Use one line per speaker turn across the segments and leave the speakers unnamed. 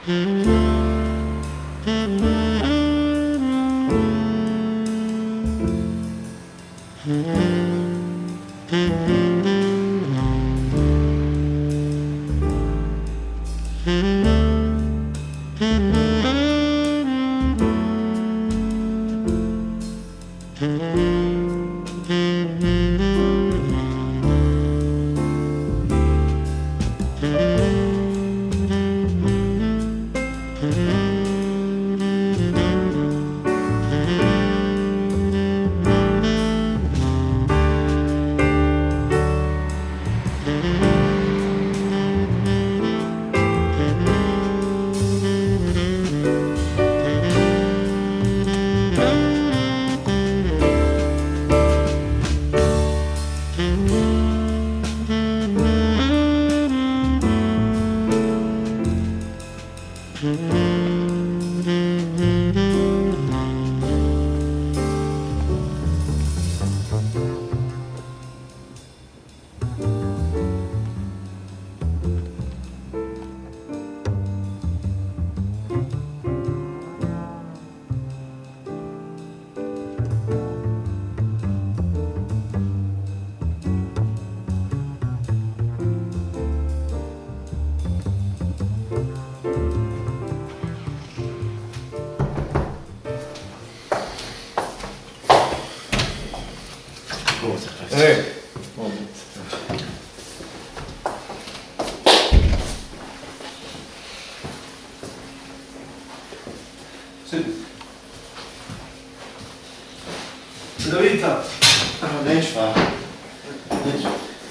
Da vidi tamo.
Neću, pa. Neću.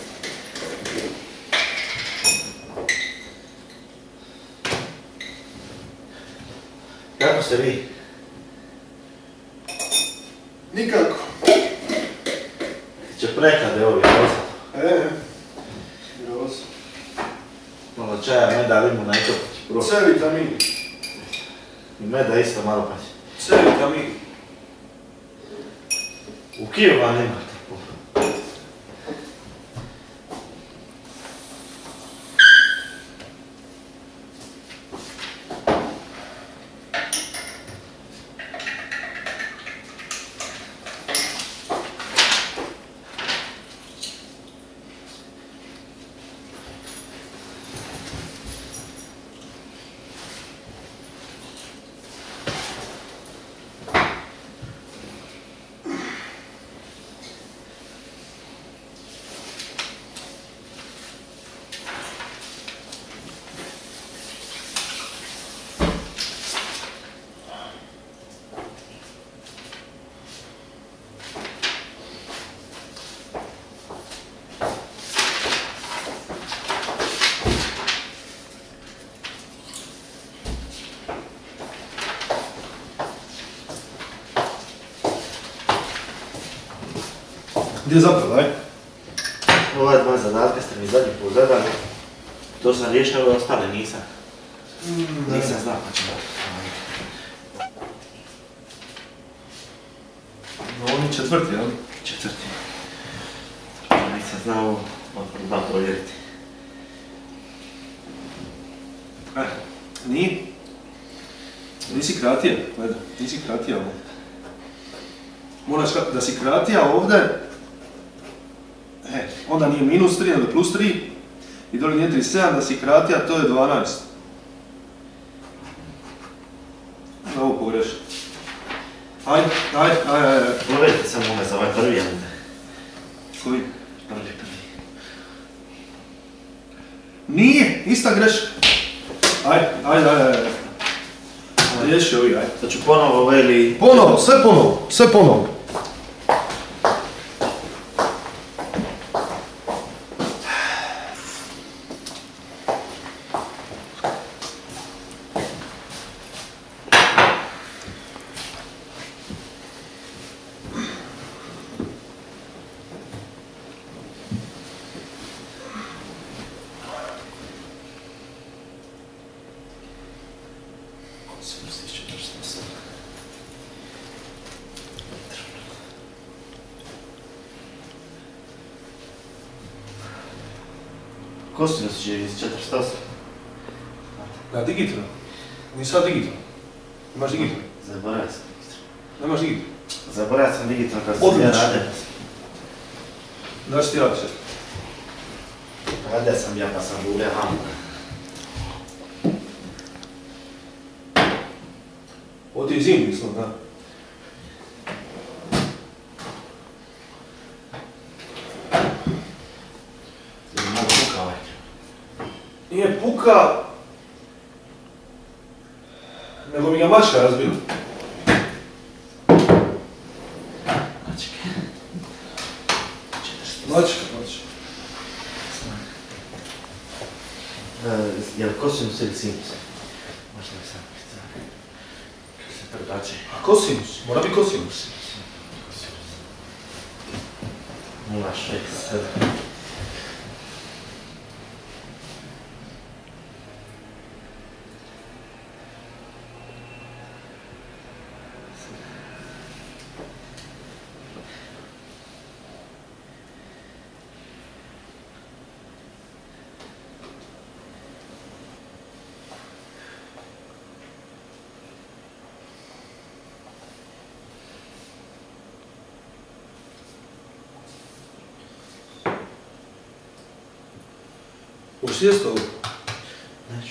Kako ste vi?
Nikako.
Će preklade ovi, roza?
Roza.
Malo čaja, meda, limuna i to pa će prvo.
C vitamin.
I meda isto malo pa će.
C vitamin.
U Kijeva nemate.
Gdje je zapravo, aj?
Ova dva zadatka ste mi zadnji put zadali. To sam riješio, ove ostale nisam. Nisam znao pa ću dati.
On je četvrti, jel?
Četvrti. Nisam znao odbor dva provjeriti.
Nije? Nisi kratija, gledaj, nisi kratija ovdje. Moraš da si kratija ovdje, onda nije -3, nego +3 i dole nije 37, da si kratija, to je 12. Ovo pogreš. Ajde.
Provjerite samo ome za ovaj prvi, jel te?
Koji?
Prvi.
Nije, ista greška. Ajde. Riješi ovi, ajde.
Da ću ponovo ili...
Ponovo, sve ponovo.
Kosinus će iz 48.
Na digitru? Nisam digitalno. Imaš digitalno?
Zaboravio sam.
Nemaš digitalno?
Zaboravio sam digitalno kad sam ja radio.
Znaš ti radiš?
Radio sam ja pa sam gulio hamu.
Ovo ti je zim, mislim, da.
Mogu puka ovaj.
Nije puka, nego mi ga mačka razbila. Mačka.
Je li kosinus ili sinus? Možda mi sam pricao. Kako se predače?
A kosinus? Mora biti kosinus.
0,6.
Hoćeš sjesti ovo?
Neću.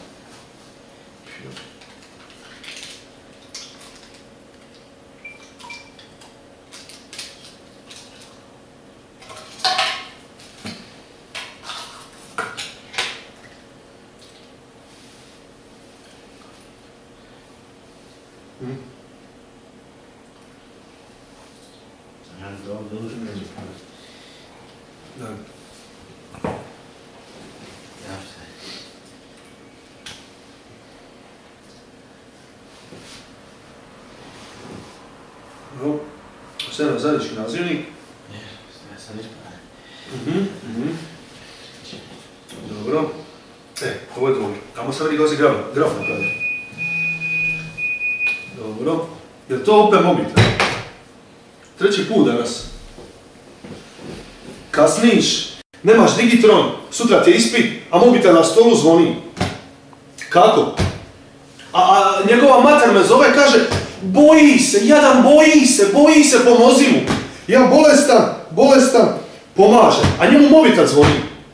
Da. No, sve na zajednički nazivnik.
Ja sam ispravan.
Dobro. Ovo je dobro. Tamo sad vidi gozi graf napravio. Dobro. Je li to opet mobitel? Treći put danas. Kasniš, nemaš digitron, sutra ti je ispit, a mobitel na stolu zvoni. Kako? A njegova mater me zove, kaže, boji se, jadan boji se, pomozi mu. Ja bolestan, pomaže, a njemu mobitel zvoni.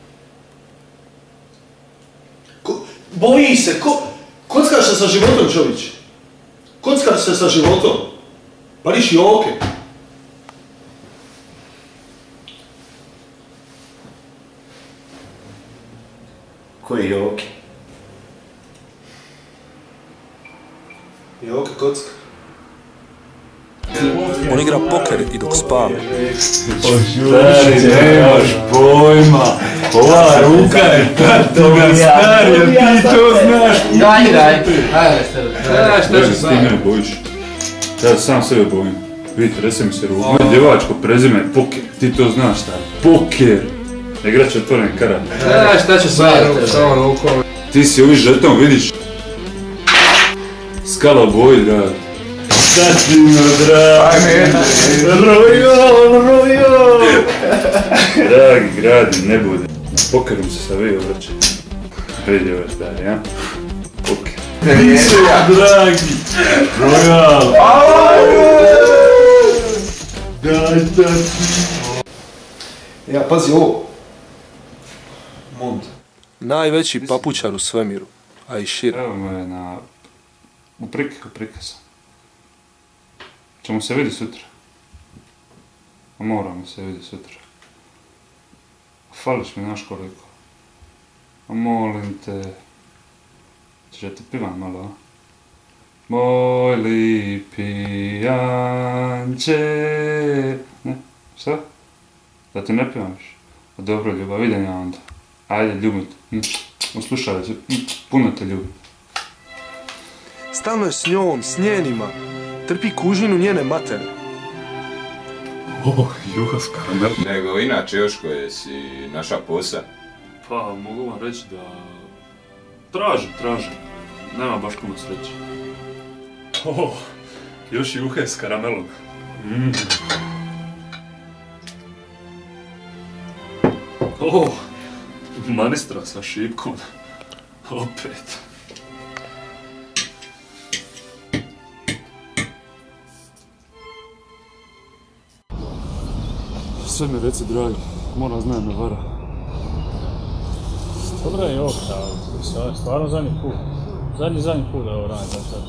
Boji se, kockaš se sa životom, čovječe. Kockaš se sa životom. Pariš joke.
Koji joke?
Joke, kocka.
On igra poker i dok spava.
Stari, nemaš pojma. Ova ruka je tatoga, stari, jer ti to znaš.
Ajde, šta ću
Ti mene bojiš. Ja sam sebe bojim. Vidite, trese mi se ruka. Moje djevačko prezime je poker. Ti to znaš, stari. Poker. Igrač otvoren karat.
Šta ću s ovom rukom?
Ti si ovi žeton, vidiš. Skala boji, dragi. Šta ti me, dragi? Rojo! Dragi, ne bude. Na pokeru se savio vraćaj. Vidi ove stari, ja? Poker. Dragi! Royal! Daj da ti!
Ja, pazi ovo. Mont.
Najveći papučar u svemiru, a i šire.
Evo me na... u prikazu. Ćemo se vidjeti sutra. A moramo se vidjeti sutra. Fališ mi, znaš koliko. A molim te... Češ ja te pivam malo, a? Moj lipi anđe... Ne, šta? Da te ne pivam više? A dobro, ljubav, idem ja onda. Ajde, ljubim te. Uslušaj se, puno te ljubim.
Stalno je s njom, s njenima. Trpi kužinu njene matere.
Juha s karamel.
Nego inače još koje si naša posa?
Pa, mogu vam reći da... Tražim. Nema baš puno sreće. Još juhe s karamelom. Manistra sa šipkom. Opet. Sve mi reci, dragi, moram znam me vara.
Dobra je opta, ali stvarno zadnji put. Zadnji put da ovo radim za sad.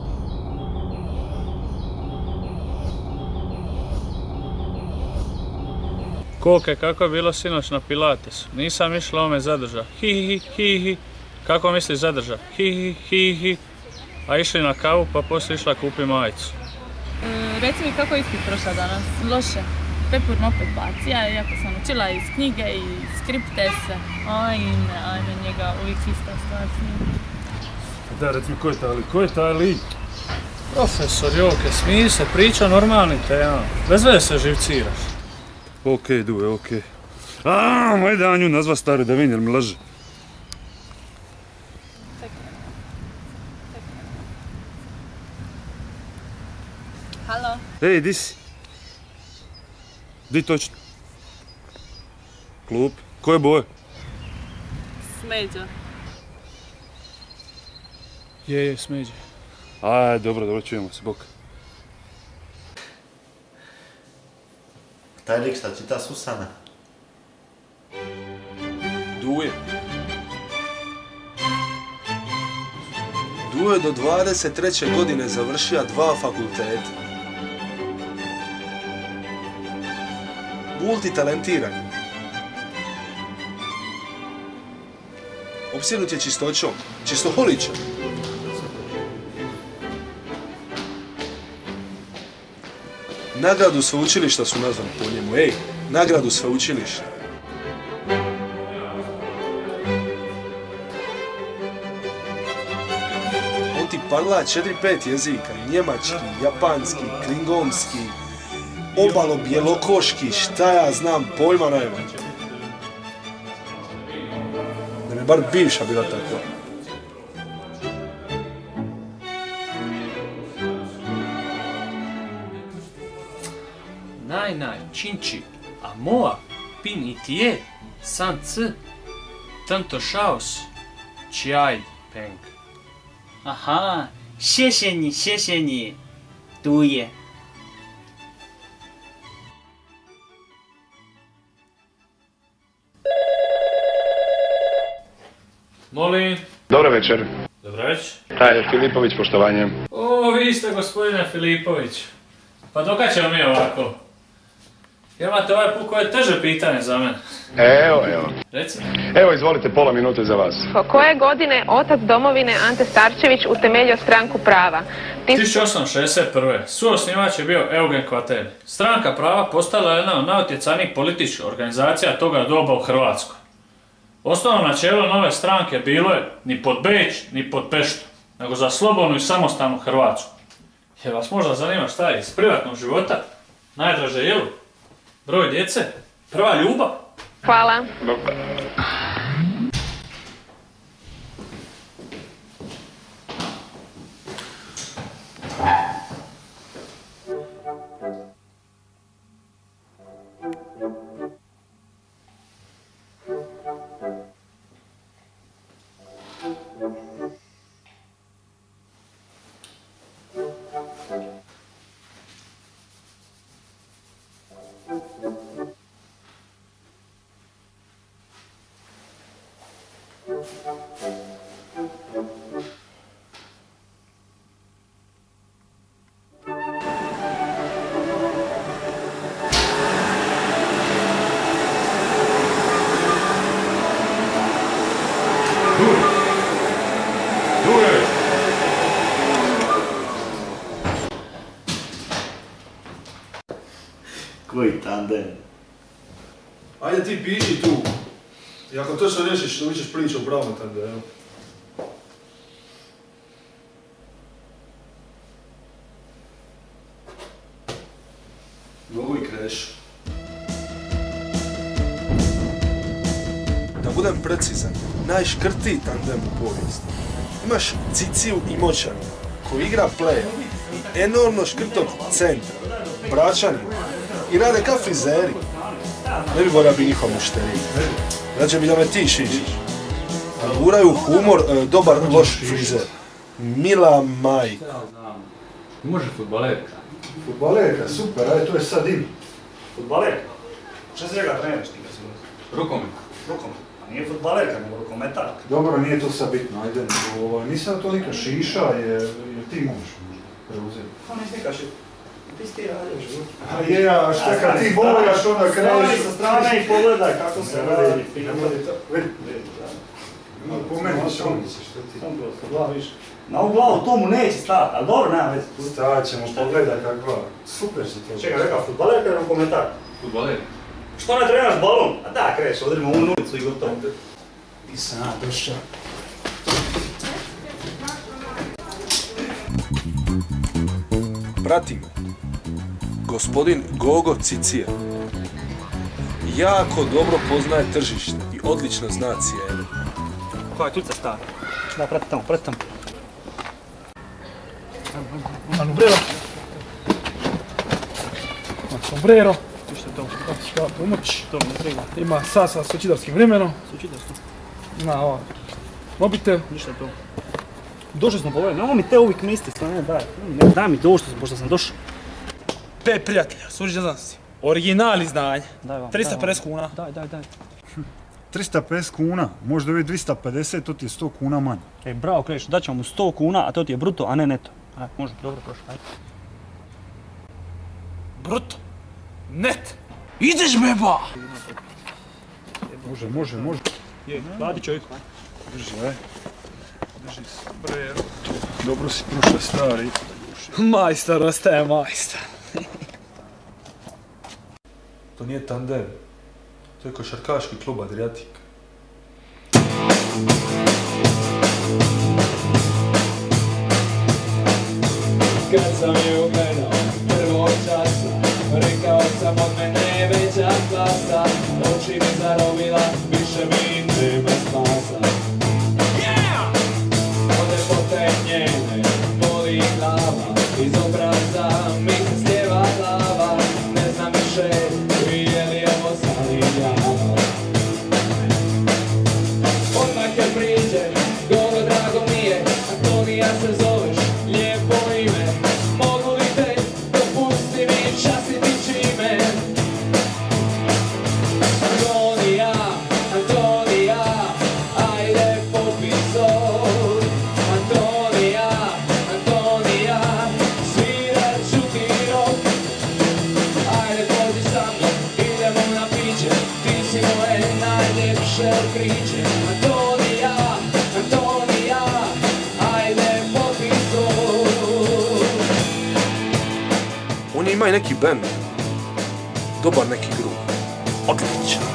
Koke, kako je bilo sinoć na Pilatesu? Nisam išla ome zadrža. Hi. Kako misli zadrža? Hi. A išli na kavu pa poslije išla kupi majicu.
Reci mi kako je ispit prošla danas? Loše. Pepur me opet bacija, iako sam učila iz knjige i skripte sve. Ajme njega, uvijek ista stvar.
Da, reci mi ko je taj lik? Profesor Joke, smiji se, priča normalnim temama. Bez veze se živciraš.
Okej, Duje, okej. Moj danju nazva stari da vidim jer mi laže.
Halo?
Ej, di si? Di točno? Klub? Koje boje?
Smeđa.
Je, smeđa.
Aj, dobro, čujemo se, bok.
Taj lik šta čita Susana.
Duje. Duje do 23. godine završio 2 fakulteta. Multitalentiran. Opsjednut je čistoćom, čistoholičan. Nagradu sveučilišta su nazvani po njemu, nagradu sveučilišta. On ti parla 4-5 jezika, njemački, japanski, klingonski, obalo-bjelokoški, šta ja znam, pojma najma. Da mi bar bivša bila takva.
Naj, činči, a moa, pin i tije, san c, tanto šaos, čaj, peng.
Aha, 谢谢你, Duje.
Molim.
Dobro večer.
Dobro večer.
Taj je Filipović, poštovanje.
O, vi ste gospodine Filipović. Pa dokad ćemo mi ovako? Imate ovaj put koje je teže pitanje za mene.
Evo.
Reci.
Evo, izvolite, pola minute za vas.
Koje godine otac domovine Ante Starčević utemeljio stranku prava?
1861. Suosnivač je bio Eugen Kvaterni. Stranka prava postala je jedna od najutjecajnijih političkih organizacija toga doba u Hrvatskoj. Osnovno načelo nove stranke bilo je ni pod Beč, ni pod Peštu, nego za slobodnu i samostalnu Hrvatsku. Jer vas možda zanima šta je iz privatnog života, najdraže jelo, broj djece, prva ljubav.
Hvala.
Koji tandem?
Ajde ti piši tu. I ako to što rešiš, to ćeš priča u pravom tandemu. Mogu i kreš. Da budem precizan, najškrtiji tandem u povijesti. Imaš Ciciju i Moćanu, koji igra play i enormno škrtog centra, Bračanima, i rade kao frizeri. Ne bi volio bi njihov mušterij. Znači bi da me ti šišiš. Guraju humor, dobar, loš frizer. Mila majka.
Može futbalerka.
Futbalerka, super, ajde, to je sad in.
Futbalerka?
Šta si njega treniraš ti kad si ulazio?
Rukomet.
Rukomet. A nije futbalerka, nego rukometarka.
Dobro, nije to sad bitno, ajde. Nisam to neka šiša, jer ti možeš preuzeti.
Pa neš neka šiša. Ti si ti radiš.
A je, a šta kad ti bojaš, onda kreneš...
Stani sa strane i pogledaj kako se radi.
Vidi. Pomeniš omnice, što ti?
Sam prosto, glaviš. Na ovu glavu tomu neće stati, ali dobro, nema veze.
Stat ćemo, pogledaj kakva. Super si to.
Čekaj, rekao, futbalerka ili rukometar?
Futbaler.
Što ne trenaš balon? A da, kreš, odrimo ovu nulicu i gotovo. I sam ja došao.
Prati me. Gospodin Gogo Cicija. Jako dobro poznaje tržište i odlično zna cijenu.
Koja je tuca stara? Da, prati tamo.
Sombrero. Sombrero. Ti što je to? Kako ćeš kao pomoć?
To mi ne treba.
Ima sa sučidarskim vremenom.
Sučidarskim?
Ima ovo. Mobitel.
Ništa to. Došli smo povedati, nemoj mi te uvijek misliti, daj mi to pošto sam došao.
5 prijatelja, suđi znam si. Original izdanje. 350 kuna.
Daj.
350 kuna, možda vi 250, to ti je 100 kuna manje.
Bravo, Kreš, daćemo mu 100 kuna, a to ti je bruto, a ne neto. Ajde, može, dobro prošlo, ajde.
Bruto? Net? Ideš beba!
Može.
Je, radi čovjek.
Drži sombrero. Dobro si prošao, stari.
Majstor, ostaje majstor.
To nije tandem. To je košarkaški klub Adriatic.
Kad sam je ugledao prvog časa, rekao sam od mene veća klasa, oči mi zarobila, više mi nema spasa. Od ljepote njene boli glava, iz obraza mi se slijeva glava, ne znam više je li ovo sanjava. Odmah kad priđe, Gogo drago mi je, Antonija se zoveš, lijepo ime, mogu li te, dopusti mi častiti čime. Antonija, ajde popi sol. Antonija, svirat ću ti rok. Ajde pođi sa mnom, idemo na piće, ti si moje najljepše otkriće. Antonija, ajde popi sol.
On ima i neki band. Dobar neki grup. Odličan.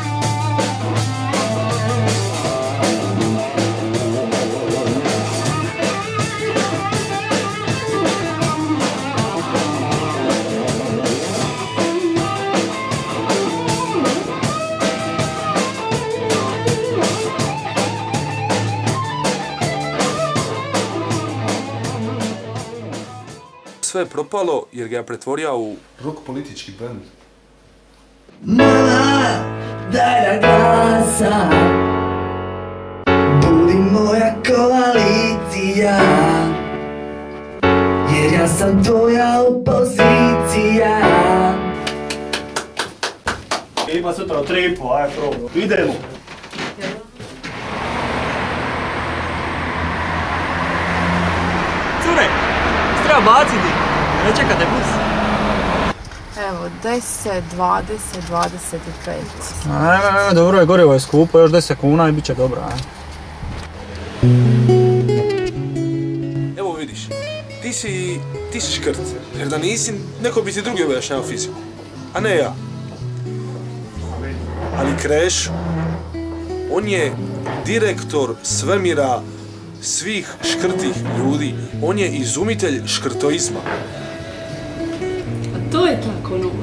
Sve je propalo jer ga je pretvorio u rock politički band.
Mama, daj da glasa, budi moja koalicija, jer ja sam tvoja opozicija.
Ima sutra 3,5, ajde probamo. Idemo. Cure, treba baciti, ne čekate bus.
Evo, 10, 20, 25.
Ajme, dobro je, gorivo je skupo, još 10 kuna i bit će dobro, ajme.
Evo vidiš, ti si škrt, jer da nisi, neko bi ti drugi objašnjao fiziku, a ne ja. Ali Kreš, on je direktor svemira svih škrtih ljudi, on je izumitelj škrtoizma.
To je tako nula.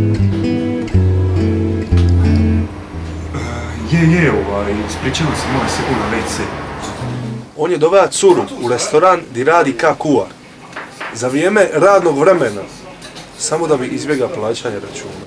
Ispričavam se, moram sekund na WC.
On je doveo curu u restoran gdje radi ka kuvar. Za vrijeme radnog vremena. Samo da bi izbjegao plaćanje računa.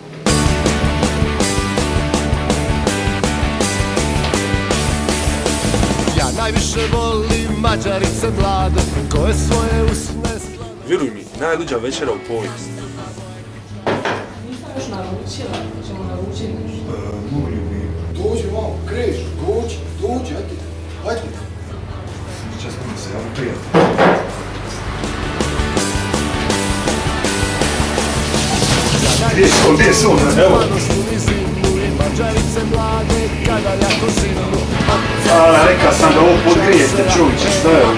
Ja najviše volim Mađarice mlade, koje svoje usne slave.
Vjeruj mi, najluđa večera u povijesti.
Nisam još naručila, ćemo naručiti
gdje je sol? Evo. A, rekao sam da ovo podgrijete, čovječe, šta je ovo?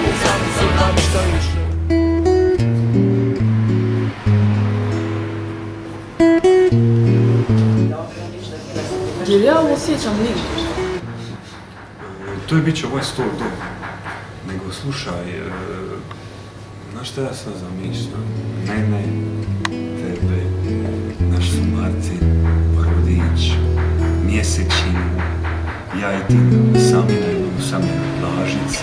Jer ja ovo osjećam nigdje.
To je bit će ovaj stol dom. Nego slušaj, znaš šta ja sad zamišljam? Mene, tebe, naš Martin, Rodić, Mjesečinu, ja i ti sami na jednom usamljenoj plažnici.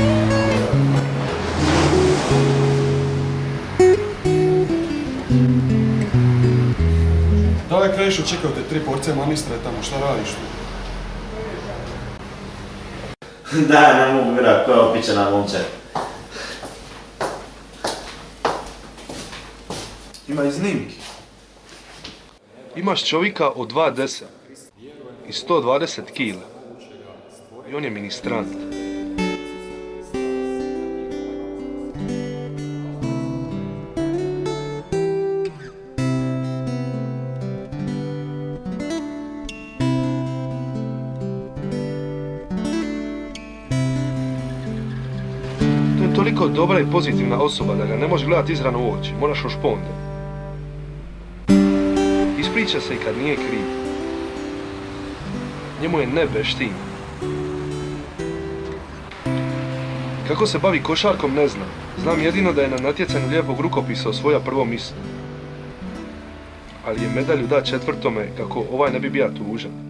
Daj Krešo, čekaj te 3 porcije manistre tamo, šta radiš tu?
Da, ne mogu vjerovati, koja je opičena momčad.
Ima i snimki. Imaš čovjeka od 2,10 i 120 kila. I on je ministrant. Toliko dobra i pozitivna osoba da ga ne možeš gledati izravno u oči, moraš ošponde. Ispriča se i kad nije kriv. Njemu je nebe štim. Kako se bavi košarkom ne znam. Znam jedino da je na natjecanju lijepog rukopisa osvoja prvo mjesto. Ali je medalju da 4. kako ovaj ne bi bio tužan.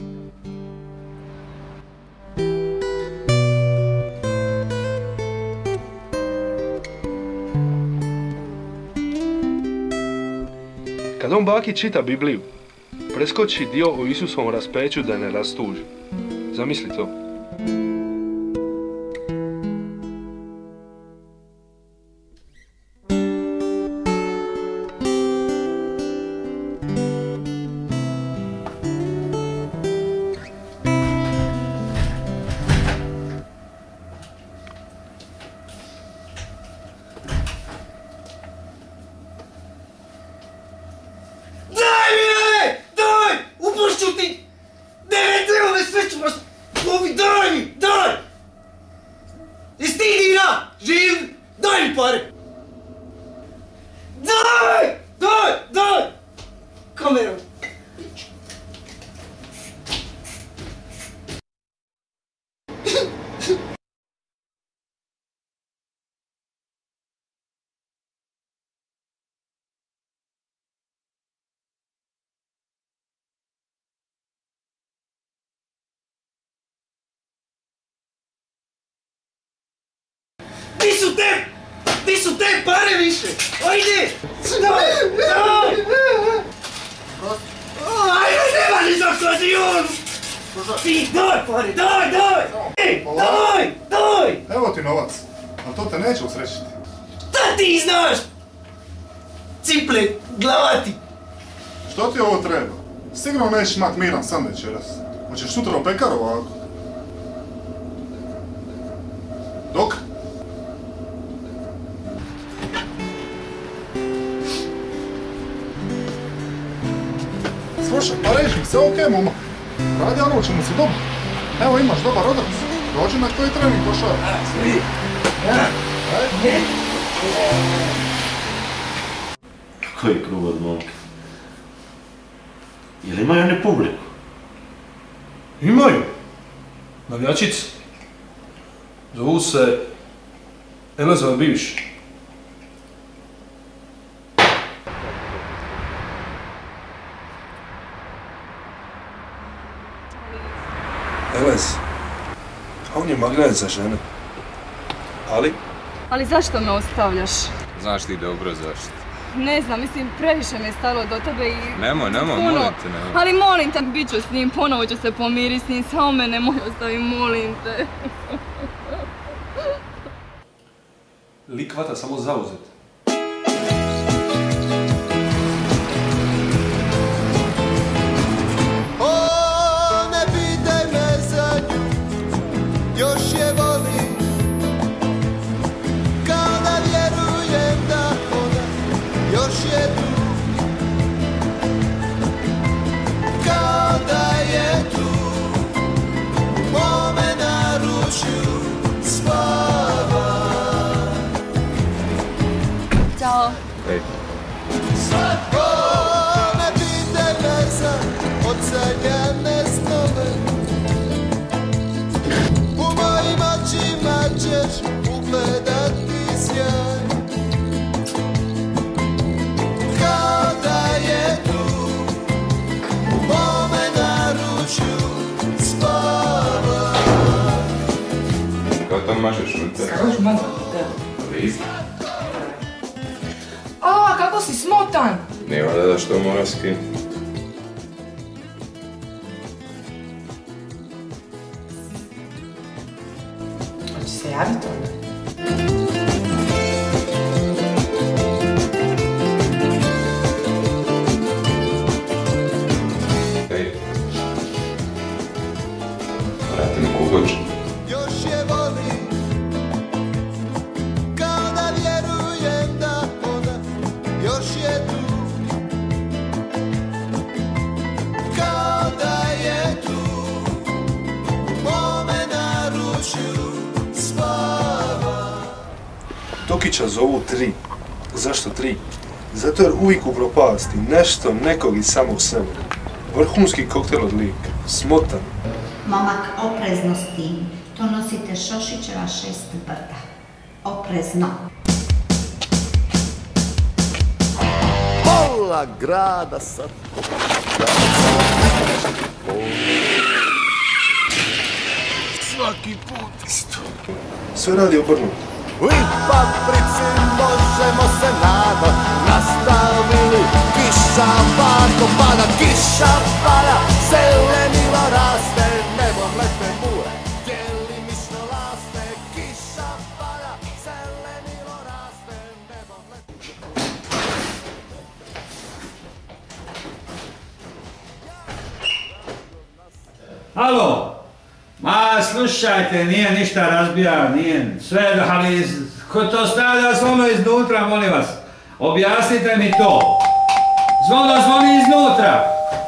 Kad on baki čita Bibliju, preskoči dio o Isusovom raspeću da ne rastuži. Zamisli to.
Di su te pare više? Ajde! Daj! Ajde, nema ni za stadion! Ti, daj pare, daj! Daj!
Evo ti novac, ali to te neće usrećiti.
Da ti znaš! Ciple, glavati!
Što ti ovo treba? Sigurno nećeš imat miran san večeras. Hoćeš sutra u pekaru ovako? Dok? Slušaj, pa reži mi se, okej, momak. Radi ono čemu si dobar. Evo imaš dobar odrac. Dođi na koji trening košarka.
Koji krug od momka? Jel imaju oni publiku?
Imaju. Navijačici. Zovu se Elezove bivši.
Elez, a on je magnet za žene.
Ali zašto me ostavljaš?
Znaš ti dobro zašto.
Ne znam, mislim, previše mi je stalo do tebe i...
Nemoj, molim te, nemoj.
Ali molim te, bit ću s njim, ponovo ću se pomiriti s njim, samo me nemoj ostavi, molim te.
Lik vata samo zauzet.
O, ne pitaj me za nju, još je volim, kao da vjerujem da ona još je tu.
mažeš unutra?
Skroz mazam, da.
List?
A, kako si smotan!
Nema da što mora skinuti.
Hoće se javiti onda?
Hej. Vrati me kugođu.
Još je volim, kao da vjerujem da ona još je tu. Kao da je tu, u mome naručju spava.
Tokića zovu 3. Zašto 3? Zato jer uvijek upropasti nešto, nekog i samog sebe. Vrhunski koktel od lika. Smotan.
Momak, oprezno s tim. To nosite Šošićeva 6 brda. Oprezno.
Pola grada sad.
Svaki put isto. Sve radi obrnuto.
U paprici možemo se nadat, nastavili kiša parko pada, kiša pada, zelenilo raste, nebom lete bure, djelimično laste, kiša pada, zelenilo raste, nebom lete
Alo! Ma slušajte, nije ništa razbija, nije sve, ali ko to stavlja zvono iznutra, molim vas. Objasnite mi to. Zvono zvoni iznutra.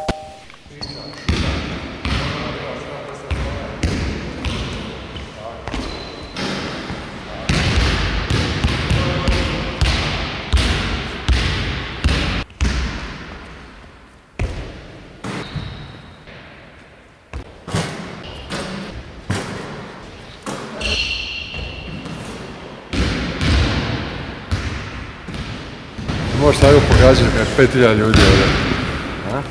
Možeš tako pogađati kak 5000 ljudi ovdje. A?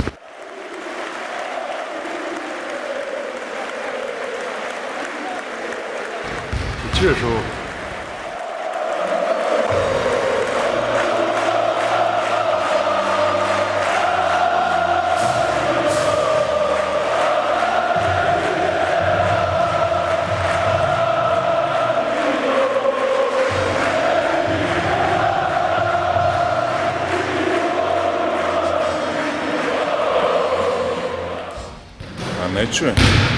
Ti čuješ ovo?
Ne čujem.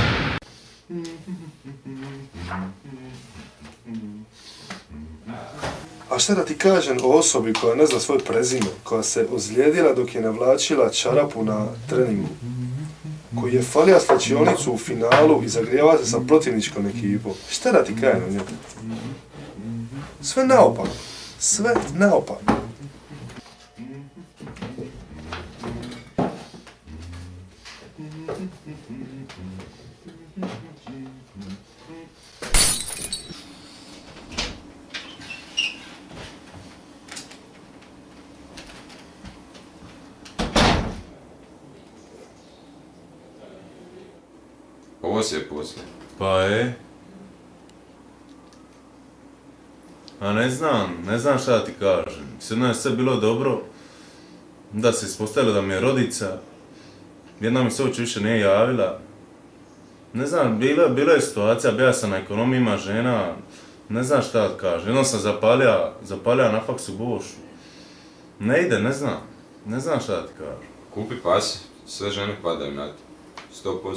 A šta da ti kažem o osobi koja ne zna svoj prezime, koja se ozlijedila dok je navlačila čarapu na treningu, koji je falija slačionicu u finalu i zagrijava se sa protivničkom ekipom. Šta da ti kažem o njemu? Sve naopako. Sve naopako.
Ovo se je poslije.
Pa a ne znam šta da ti kažem. Sve je sve bilo dobro, da se ispostavilo da mi je rodica, jedna mi se uopće više nije javila. Ne znam, bila je situacija, bija sam na ekonomiji, ima žena, ne znam šta da kažem. Jednom sam zapalja na faksu bošu. Ne ide, ne znam šta da ti kažem.
Kupi pas, sve žene padaju na to. 100%.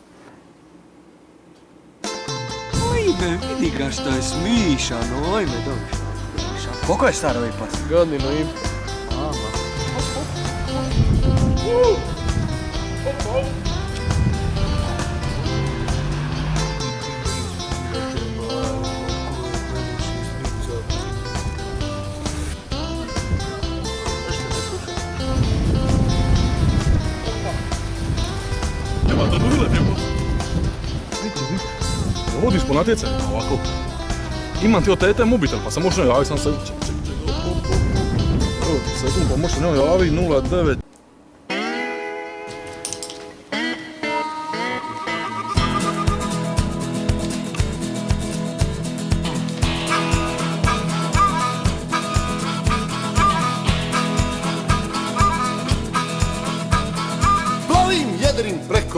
Ajme, vidi ga šta je smišano, ajme dođe. Koliko je star ovaj pas?
Godinu i
Vodiš po natjecanju, ovako. Imam ti od tete mobitel, pa sam možda javi sam se... Evo, sekund, pa možda njoj javi 09...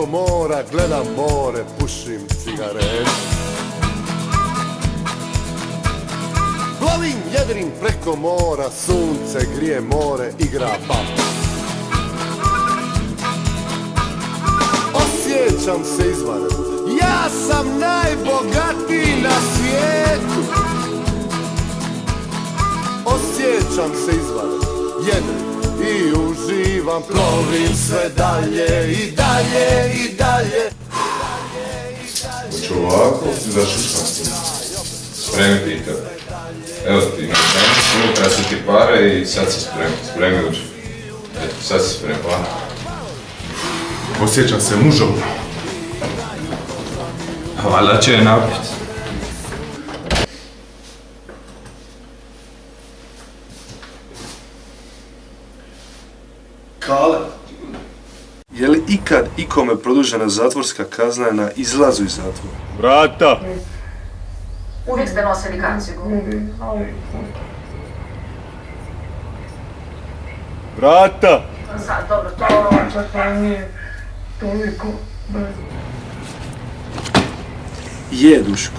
preko mora, gledam more, pušim cigaret. Plovim jedrim preko mora, sunce grije more, igra baba. Osjećam se izvanredno, ja sam najbogatiji na svijetu. Osjećam se izvanredno, jedem i uživam, plovim sve dalje i dalje i dalje.
Hoću ovako, zašušam se. Spremi pitao. Evo ti, unutra su ti pare i sad si spremi uđe. Eto, sad si spremi,
Osjećam se mužom.
Valjda će je napit.
Kale.
Je li ikad ikome produžena zatvorska kazna na izlazu iz zatvora?
Vrata!
Uvijek ste nosili kacigu.
Vrata!
Sad, dobro, to... nije toliko...
Je, Duško.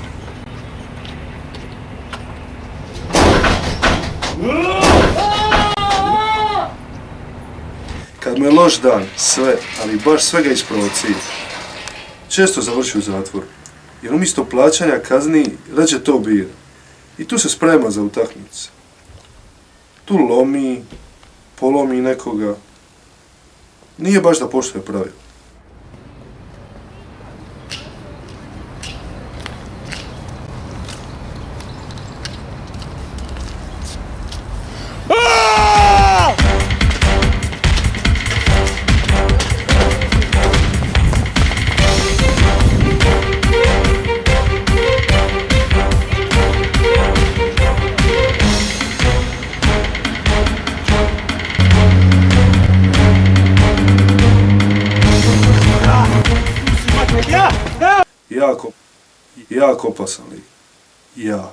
Kad mu je loš dan, sve, ali baš sve ga isprovocira. Često završi u zatvoru, jer umjesto plaćanja kazni, rađe to bira. I tu se sprema za utakmice. Tu lomi, polomi nekoga. Nije baš da poštuje pravila. Jako opasan lik. Ja.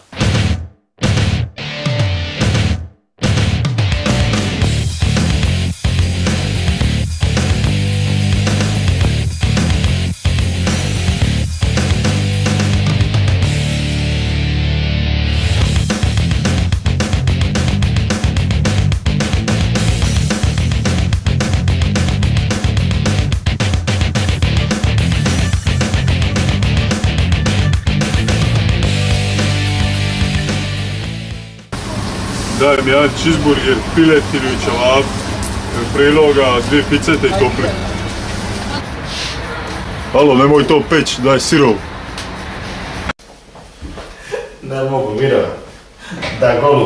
Daj mi jedan cheeseburger, piletinu i ćevap, priloga, 2 picete i topli. Alo, nemoj to peć, daj sirov.
Ne mogu, Miro. Da, golub.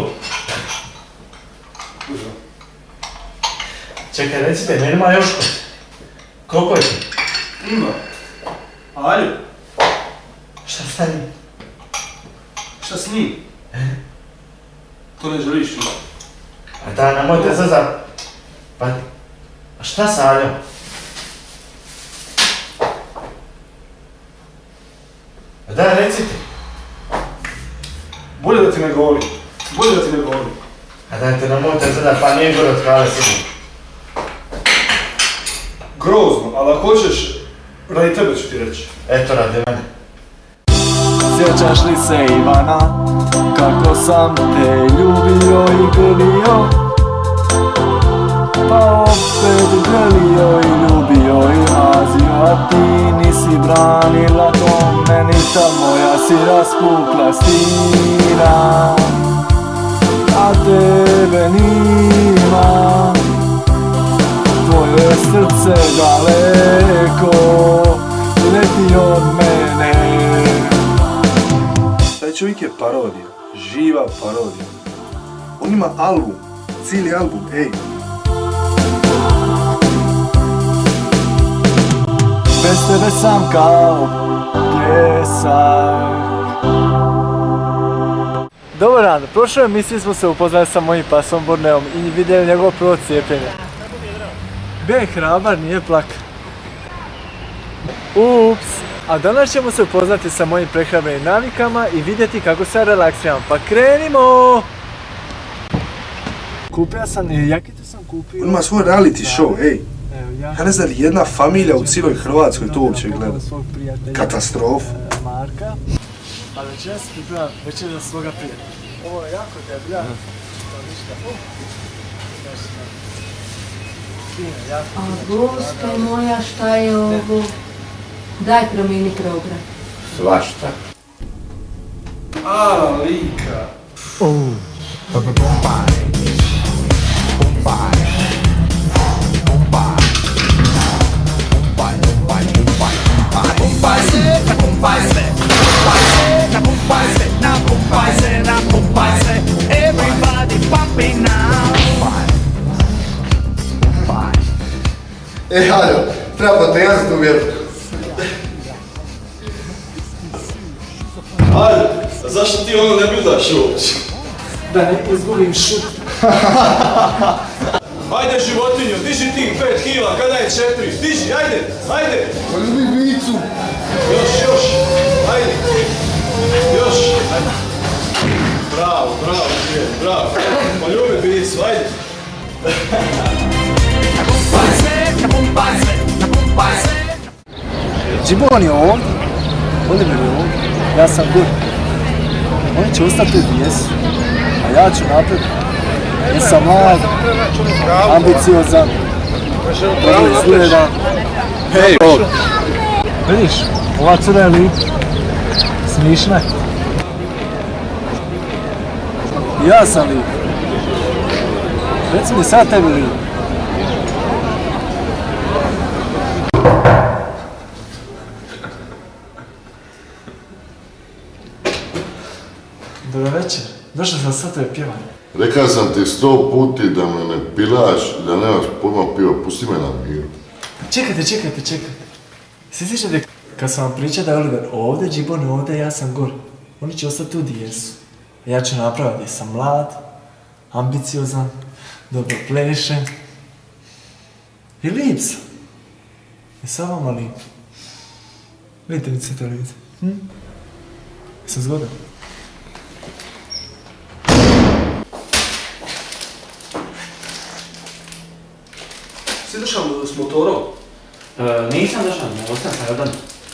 Čekaj, recite, meni ima još koliko je ti?
Ima. Alju.
Šta sa njim?
Šta s njim? To ne želiš čuti.
A da, nemojte zazat. Pa, a šta sa Aljom? A da, recite.
Bolje da ti ne govorim. Bolje da ti ne govorim.
A dajte, nemojte zazat, pa nije gore od krale sigurno.
Grozno, ali ako hoćeš, radi tebe ću ti reći.
Eto, radi mene.
Sjećaš li se Ivana, kako sam te ljubio i grlio, pa opet grlio i ljubio i mazio, a ti nisi branila to, meni ta moja si raspukla stina, a tebe nima, tvoje srce daleko leti od mene.
Taj čovjek je parodija, živa parodija. On ima album, cijeli album, ej.
Bez tebe sam kao pljesak. Dobar dan, u prošloj emisiji smo se upoznali sa mojim pasom Borneom i vidjeli njegovo prvo cijepljenje. Bio je hrabar, nije plak. Ups! A danas ćemo se upoznati sa mojim prehrambenim navikama i vidjeti kako se relaksiram. Pa krenimo! Kupio sam, jaki to sam kupio?
On ima svoj reality show, ej. Ja ne znam, jedna familija u cijeloj Hrvatskoj to uopće gleda. Katastrofa.
Marka. A večeras pripremam večer za svoga prijatelja. Ovo je jako deblja. To ništa.
A Boske moja, šta je ovo? Daj promijeni program.
Svašta.
A, lika.
Everybody pumping now.
Aljo, treba potenjati tu vjeru.
Aljo, a zašto ti ono ne bildaš uopće?
Da ne izgubim šut.
Ajde životinjo, diži ti 5 kila, kada je 4, diži, ajde, ajde!
Pa ljubi bicu!
Još, ajde! Još, ajde! Bravo, bravo, pa ljubi bicu, ajde!
Džibon je ovdje, Oliver je ovdje, ja sam gore. Oni će ostati tu gdje jesu, a ja ću napred. Ja sam mlad, ambiciozan, dobro izgledam.
Hej,
Vidiš, ova cura je lipa, smišna je. Ja sam lip. Reci mi sad tebi lip. Dobar večer, došao sam sad tebe pjevanje.
Rekao sam ti 100 puti da me ne pilaš, da nemaš pojma piva, pusti me na miru.
Čekajte. Sjećate kad sam vam pričao da je Oliver ovdje, Džibon je ovdje, ja sam gore. Oni će ostati tu gdje jesu. Ja ću napraviti da sam mlad, ambiciozan, dobro plešem. I lip sam. I sad vama lip. Vidite mi se to lice. Sam zgodan.
Si došao s motorom?
Nisam došao, ostao sam jedan.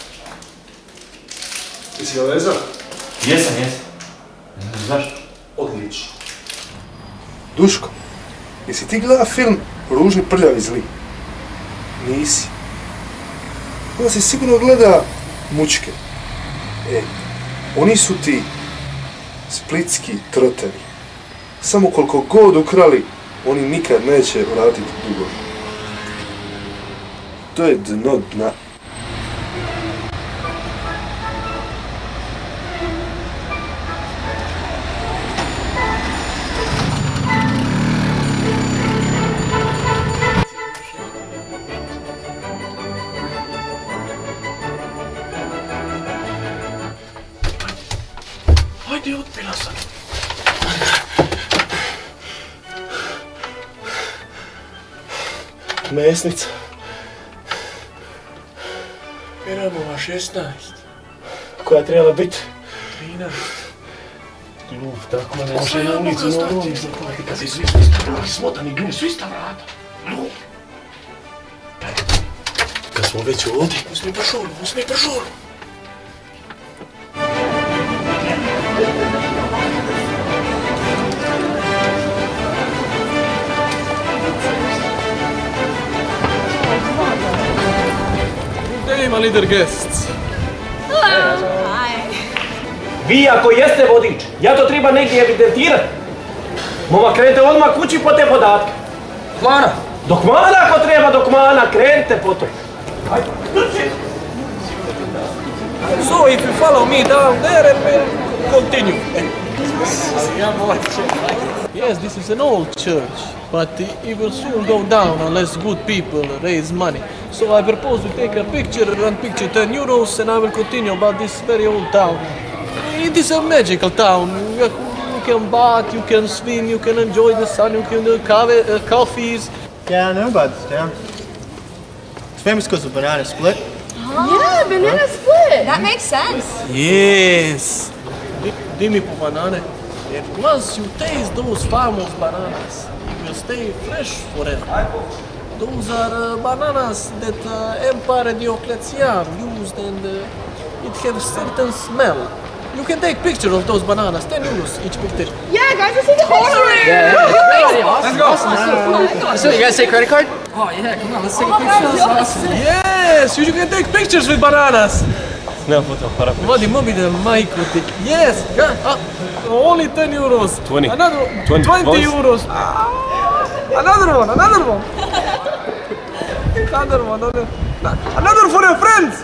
Jesi ga vezao?
Jesam. Zašto?
Odlično.
Duško, jesi ti gleda film Ružni, prljavi, zli? Nisi. Onda si sigurno gleda Mučke. Oni su ti splitski trotevi. Samo koliko god ukrali, oni nikad neće vratiti dugove. To je dno dna.
Ajde, otpila sam. Mesnica. Peramova 16. Koja je trebala biti? 13. Glup, tako ne može na ulicu novom zaplati kad si svi strani smotani glup, svi sta vrata. Glup. Kad smo već ovdje, uzmi brošuru.
My leader guests.
Vi ako jeste vodič, ja to treba negdje evidentirati. Moma, krenite odmah kući po te podatke. Mana? Dok mana ako treba, dok mana, krenite po to. Ajde, trči!
So if you follow me down there and we'll continue. Yes, this is an old church, but it will soon go down unless good people raise money. So I propose we take a picture, one picture 10 euros, and I will continue about this very old town. It is a magical town. You can bath, you can swim, you can enjoy the sun, you can do coffees.
Yeah, I know about this town. It's famous because of banana split.
Yeah, banana split. That makes sense.
Yes. Dimmi po banane. And once you taste those famous bananas, it will stay fresh forever. Those are bananas that Emperor Diocletian used and it has certain smell. You can take pictures of those bananas, 10 euros each picture.
Yeah, guys, let's see the picture.
Yeah.
Let's go.
So you guys take credit card? Oh yeah, come on, let's take a picture. Yes, you can take pictures with bananas.
Nema foto, para.
Vadi mobitel, majku ti. Yes, only 10 euros.
20.
Another
20
euros. Another one. Another for your friends.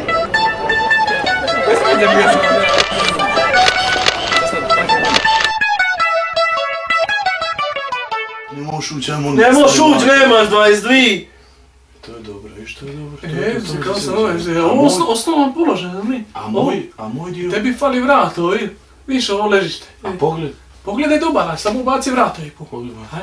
Nemaš uć, nemaš 22.
To je dobro, viš, to je dobro.
Kao sam ovo, osnovan položaj, da mi?
A moj dio?
Tebi fali vrat, ovo je. Viš ovo ležište.
A pogled?
Pogledaj dubara, samo ubaci vrato i po.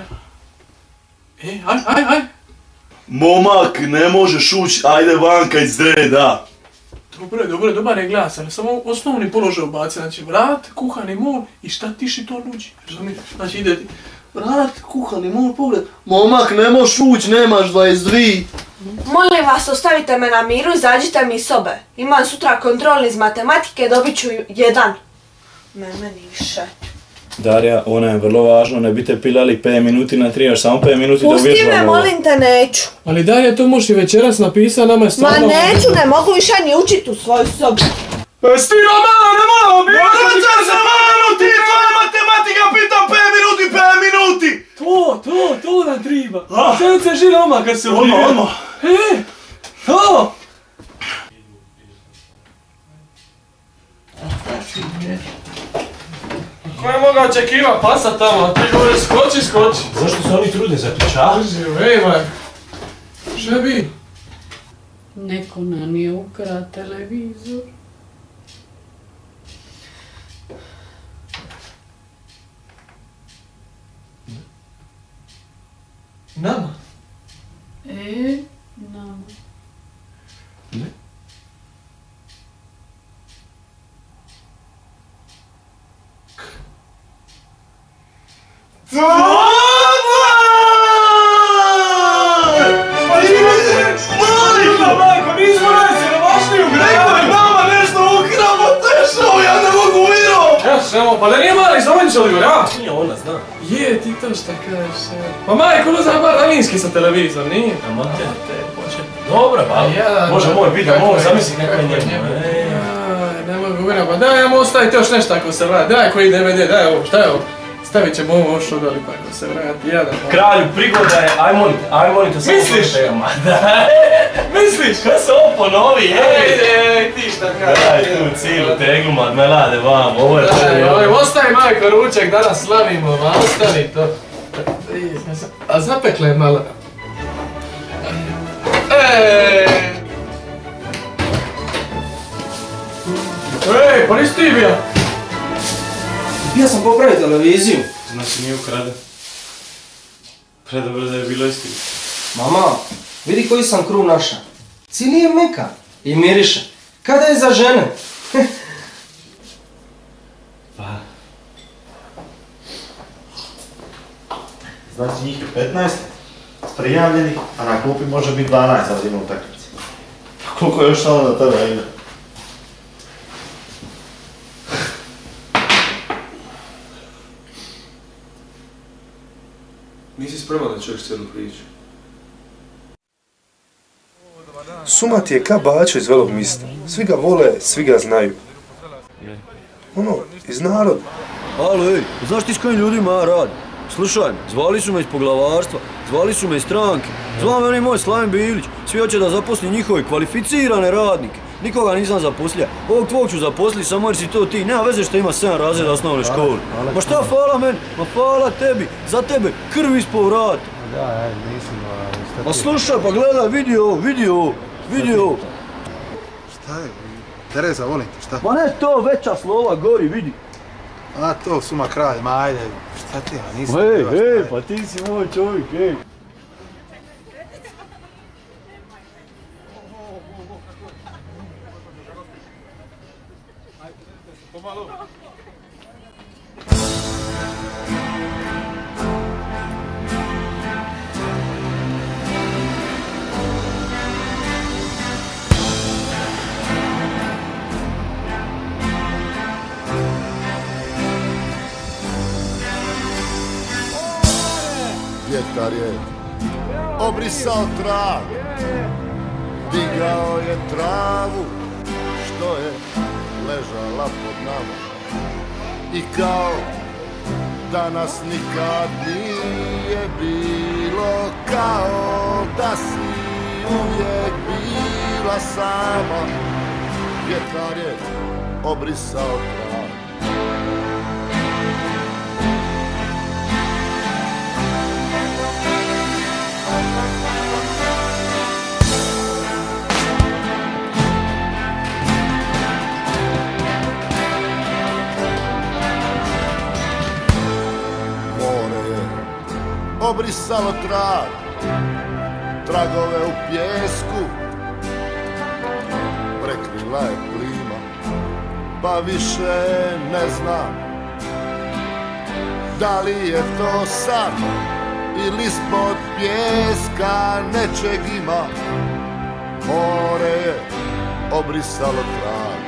Aj.
Momak, ne možeš ući, ajde vanka iz reda.
Dobro, dobar je glas, ali samo osnovni položaj ubaci, znači vrat, kuhani mol i šta tiši to nuđi. Znači ide ti, vrat, kuhani mol, pogled.
Momak, ne možeš ući, nemaš 22.
Molim vas, ostavite me na miru, izađite mi iz sobe. Imam sutra kontrolni iz matematike, dobit ću 1. Mene više.
Darja, ono je vrlo važno, ne biste pilali 5 minuti na 3, još samo 5 minuti da uvježbamo.
Pusti me, molim te, neću.
Ali Darja, to možeš i večeras napisati, nama je stvarno...
Ma neću, ne mogu više ni učit u svoju sobu.
Stino, malo, ne malo, mi...
Vraća se malo, ti tvoja matematika, pitam 5 minuti.
To nam triba. Sad se žila odmah kad se uvijek.
Odmah.
To! Ko je mogao očekiva pasa tamo, a ti govori skoči.
Zašto se oni trude za piča?
Ej, maj. Šta bi?
Neko nam je ukra televizor.
Nama?
Nama.
Ne? Majko, nismo najsiromašniji u gradu!
Neko je nama nešto ukrao, tešao, ja ne mogu viro!
Evo samo, pa da nije mali zamanjičali gore, a?
Nije ona, zna.
Je, ti to šta kažeš. Pa majko, ne znam bar daljinski sa televizor, nije?
A te poče. Dobro, pa može moj biti, zamisli kako je njemu.
Ne mogu vira, pa daj, ajmo ostaviti još nešto ako se vrati. Daj koji DVD, daj ovo, šta je ovo? Stavit ćemo ovo još odali pa ako se vrati, jadan.
Kralju, prigoda je, aj molim te samo
misliš?
tema. Misliš? Ko se ovo ponovi,
Ej, ti šta kažeš?
Daj tu cilu teglu, marmelade vam, ovo je to.
Ostavi majko ručak, danas slavimo, ma ostavi to. A zapekla je malo. Ej, pa nisi ti bio?
Ja sam popravio televiziju. Znači nije ukrade. Predobro da je bilo istina.
Mama, vidi koji sam kruh naša. Cijeli je meka i miriše. Kada je za žene?
Pa. Znači njih je 15 prijavljenih, a na klupi može biti 12 za zimnu utakmicu. Koliko još samo da tebe ide?
Nisi spreman da čuješ cijelu priču.
Sumat je ka bačo iz velog mista. Svi ga vole, svi ga znaju. Ono, iz naroda.
Alo, ej, znaš ti s kojim ljudima ja radim? Slušaj, zvali su me iz poglavarstva, zvali su me iz stranke, zvao me onaj moj Slaven Bilić, svi hoće da zaposli njihove kvalificirane radnike. Nikoga nisam zaposlija, ovog tvog ću zaposliti samo jer si to ti, nema veze što ima 7 razreda osnovne škole. Ma šta hvala meni, ma hvala tebi, za tebe krv ispod vrata.
Da, nisam,
Ma slušaj, pa gledaj, vidi ovo.
Šta je? Tereza, volim te, šta?
Ma ne to, veća slova, gori, vidi.
A to, suma kralj, ma ajde, šta ti, a nisam...
Ej, pa ti si moj čovjek, ej.
vjetar je obrisao trag, digao je travu što je ležala pod nama. I kao da nas nikad nije bilo, kao da si uvijek bila sama, vjetar je obrisao trag. Obrisalo trag, tragove u pjesku, prekrila je plima, pa više ne znam da li je to san ili ispod pjeska nečeg ima. More je obrisalo trag.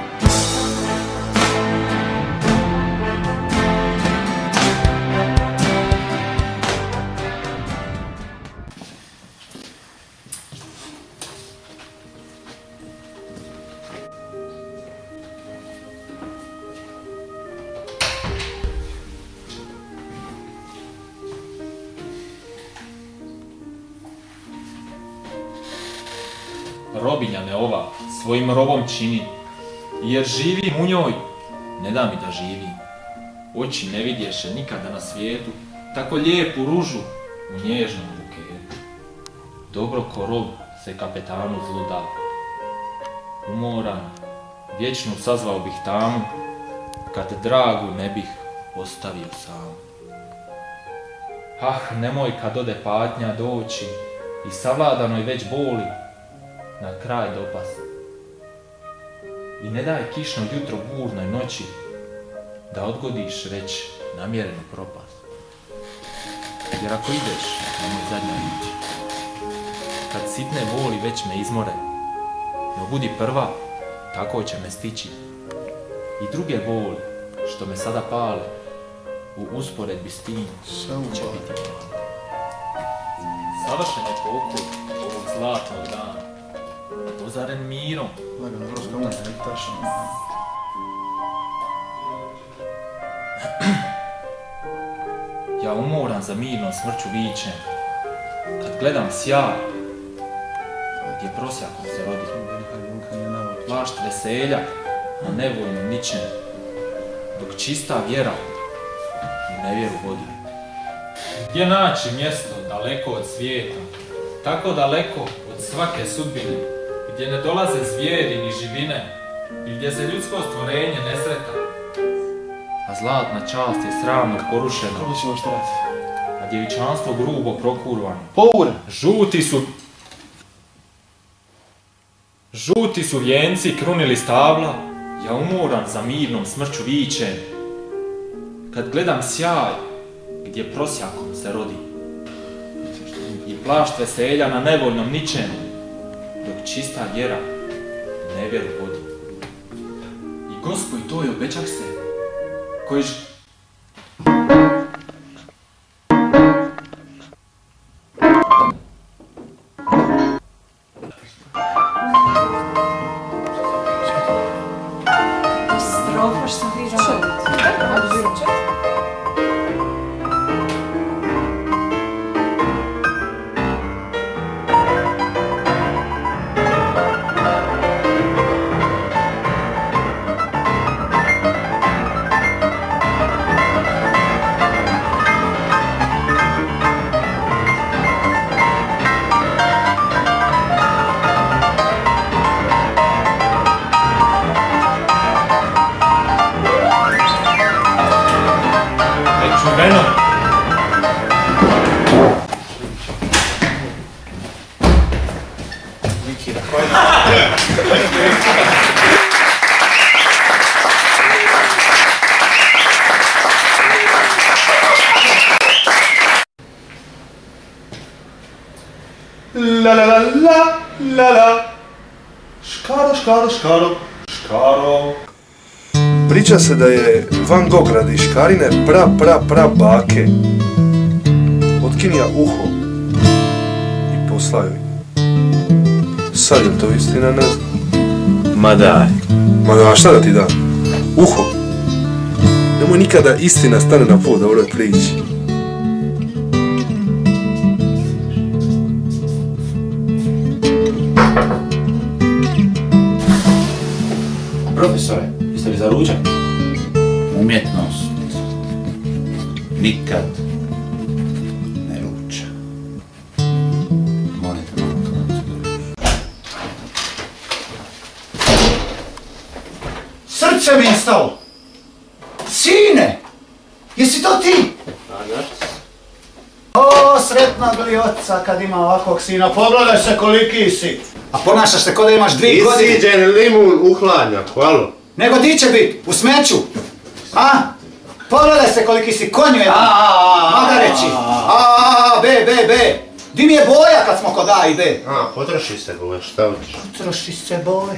Robinja me ova svojim robom čini, jer živim u njoj, ne da mi da živim. Oči ne vidješe nikada na svijetu tako lijepu ružu u nježnom buketu. Dobro ko rob se kapetanu zluda. Umoran, vječnu sazvao bih tamu, kad dragu ne bih ostavio sam. Ah, nemoj kad ode patnja doći i savladanoj već boli na kraj dopast. I ne daj kišno jutro burnoj noći da odgodiš već namjerenu propast. Jer ako ideš, nemoj zadnja ići. Kad sitne boli već me izmore, no budi prva, tako će me stići. I druge boli, što me sada pale, u usporedbi s tim će biti male. Savršen je pokoj ovog zlatnog dana, ozaren mirom. Ja umoran za mirnom smrću vičem, kad gledam sjaj, gdje prosjakom se rodi. Plašt veselja na nevoljnom ničem, dok čista vjera u nevjeru vodi. Gdje naći mjesto daleko od svijeta, tako daleko od svake sudbine, gdje ne dolaze zvijeri ni živine, i gdje se ljudsko stvorenje ne sreta, a zlatna čast je sravno porušena, a djevičanstvo grubo prokurvano. Žuti su vijenci krunili stabla, ja umoran za mirnom smrću vičem, kad gledam sjaj gdje prosjakom se rodi. I plašt veselja na nevoljnom ničemu, dok čista vjera nevjeru vodi. I Gospod toj obećak se, koji
La la la la la la. Škaro, škaro, škaro, škaro.
Priča se da je Van Gogh radi škarine pra bake skinija uho i poslao joj. Sad je to istina, ne znam.
Ma daj.
Ma da, šta da ti da? Uho. Nemoj nikada istina stane na put da ovoj priči.
Profesore, jeste li za ručak? Umjetnost nikad ne ruča. Molite malo kako.
Srce mi je stalo! Sine! Jesi to ti? O, sretna bili oca kad ima ovakvog sina. Pogledaj se koliki si. A ponašaš se ko da imaš 2 godine.
Isiđen limun u hladnjak, hvala.
Nego di će bit? U smeću? A? Pogledaj se koliki si konju jedan. Magareći. B. Di mi je boja kad smo kod A i B?
Potroši se boje, šta hoćeš?
Potroši se boje.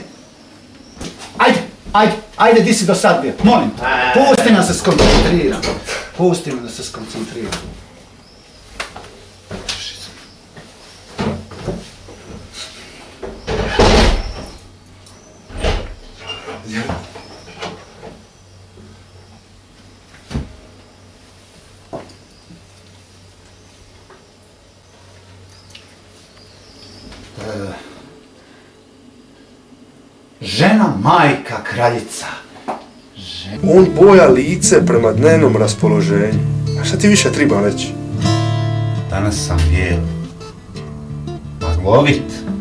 Ajde, di si do sad bio? Molim, pusti me da se skoncentriram. Pusti me da se skoncentriram. Žena, majka, kraljica.
On boja lice prema dnevnom raspoloženju. A šta ti više treba reći?
Danas sam bijel. Maglovit.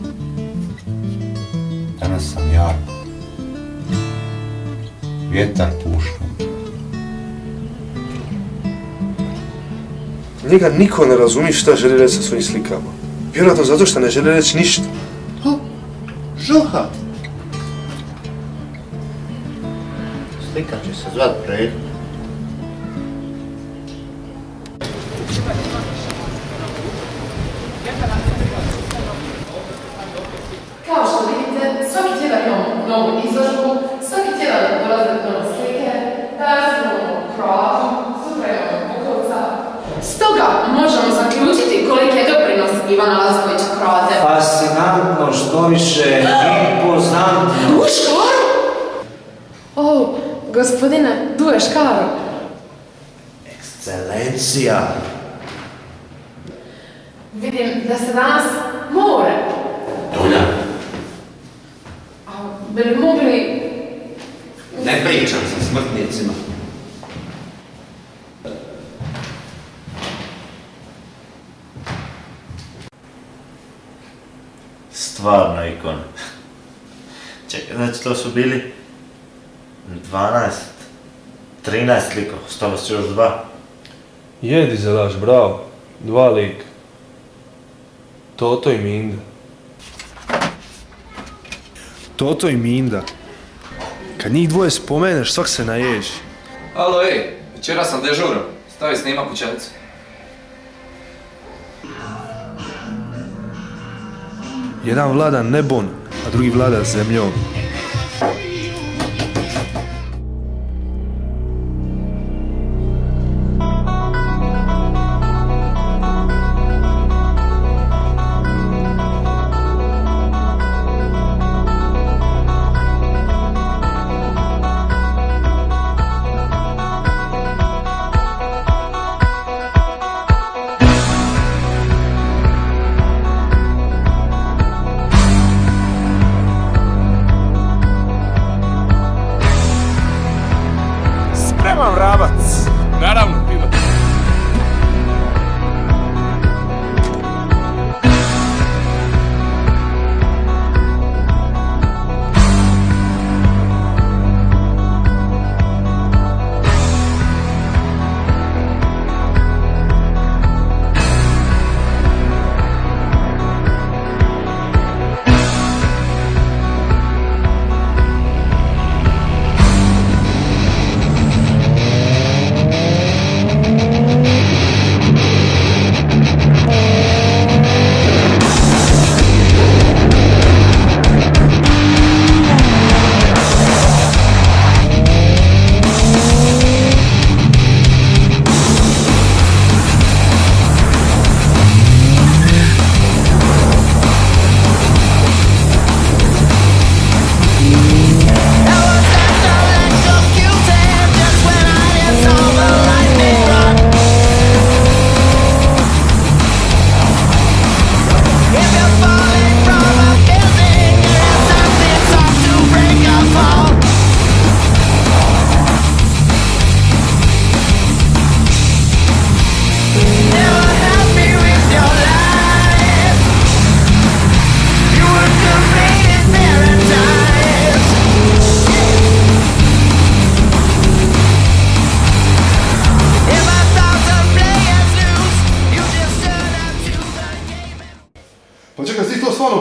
Danas sam jak. Vjetar pušta.
Njega niko ne razumije šta želi reći sa svojim slikama. Vjerojatno zato što ne želi reći ništa.
Žuha!
Slika će se zvat Pred.
Kao što vidite, svaki tjedan imamo novu izložbu, svaki tjedan dolaze nove slike, danas imamo Kroatu, sutra imamo Bukovca. Stoga možemo zaključiti koliki je doprinos Ivana Lazkovića Kroate.
Fascinantno, što više, impozantno.
Duškaro! O, gospodine, Duškaro.
Ekscelencija.
Vidim da se danas more.
Dunja.
A bi li mogli...
Ne pričam sa smrtnicima.
Stvarno ikon. Čekaj, znači to su bili 12, 13 likova, ostalo su još 2.
Jedi zelaš, bravo. 2 lika. Toto i Minda. Toto i Minda. Kad njih dvoje spomeneš, svak se naježi.
Alo, ej, večera sam dežuran. Stavi snimak u čelicu.
Jedan vlada nebom, a drugi vlada zemljom.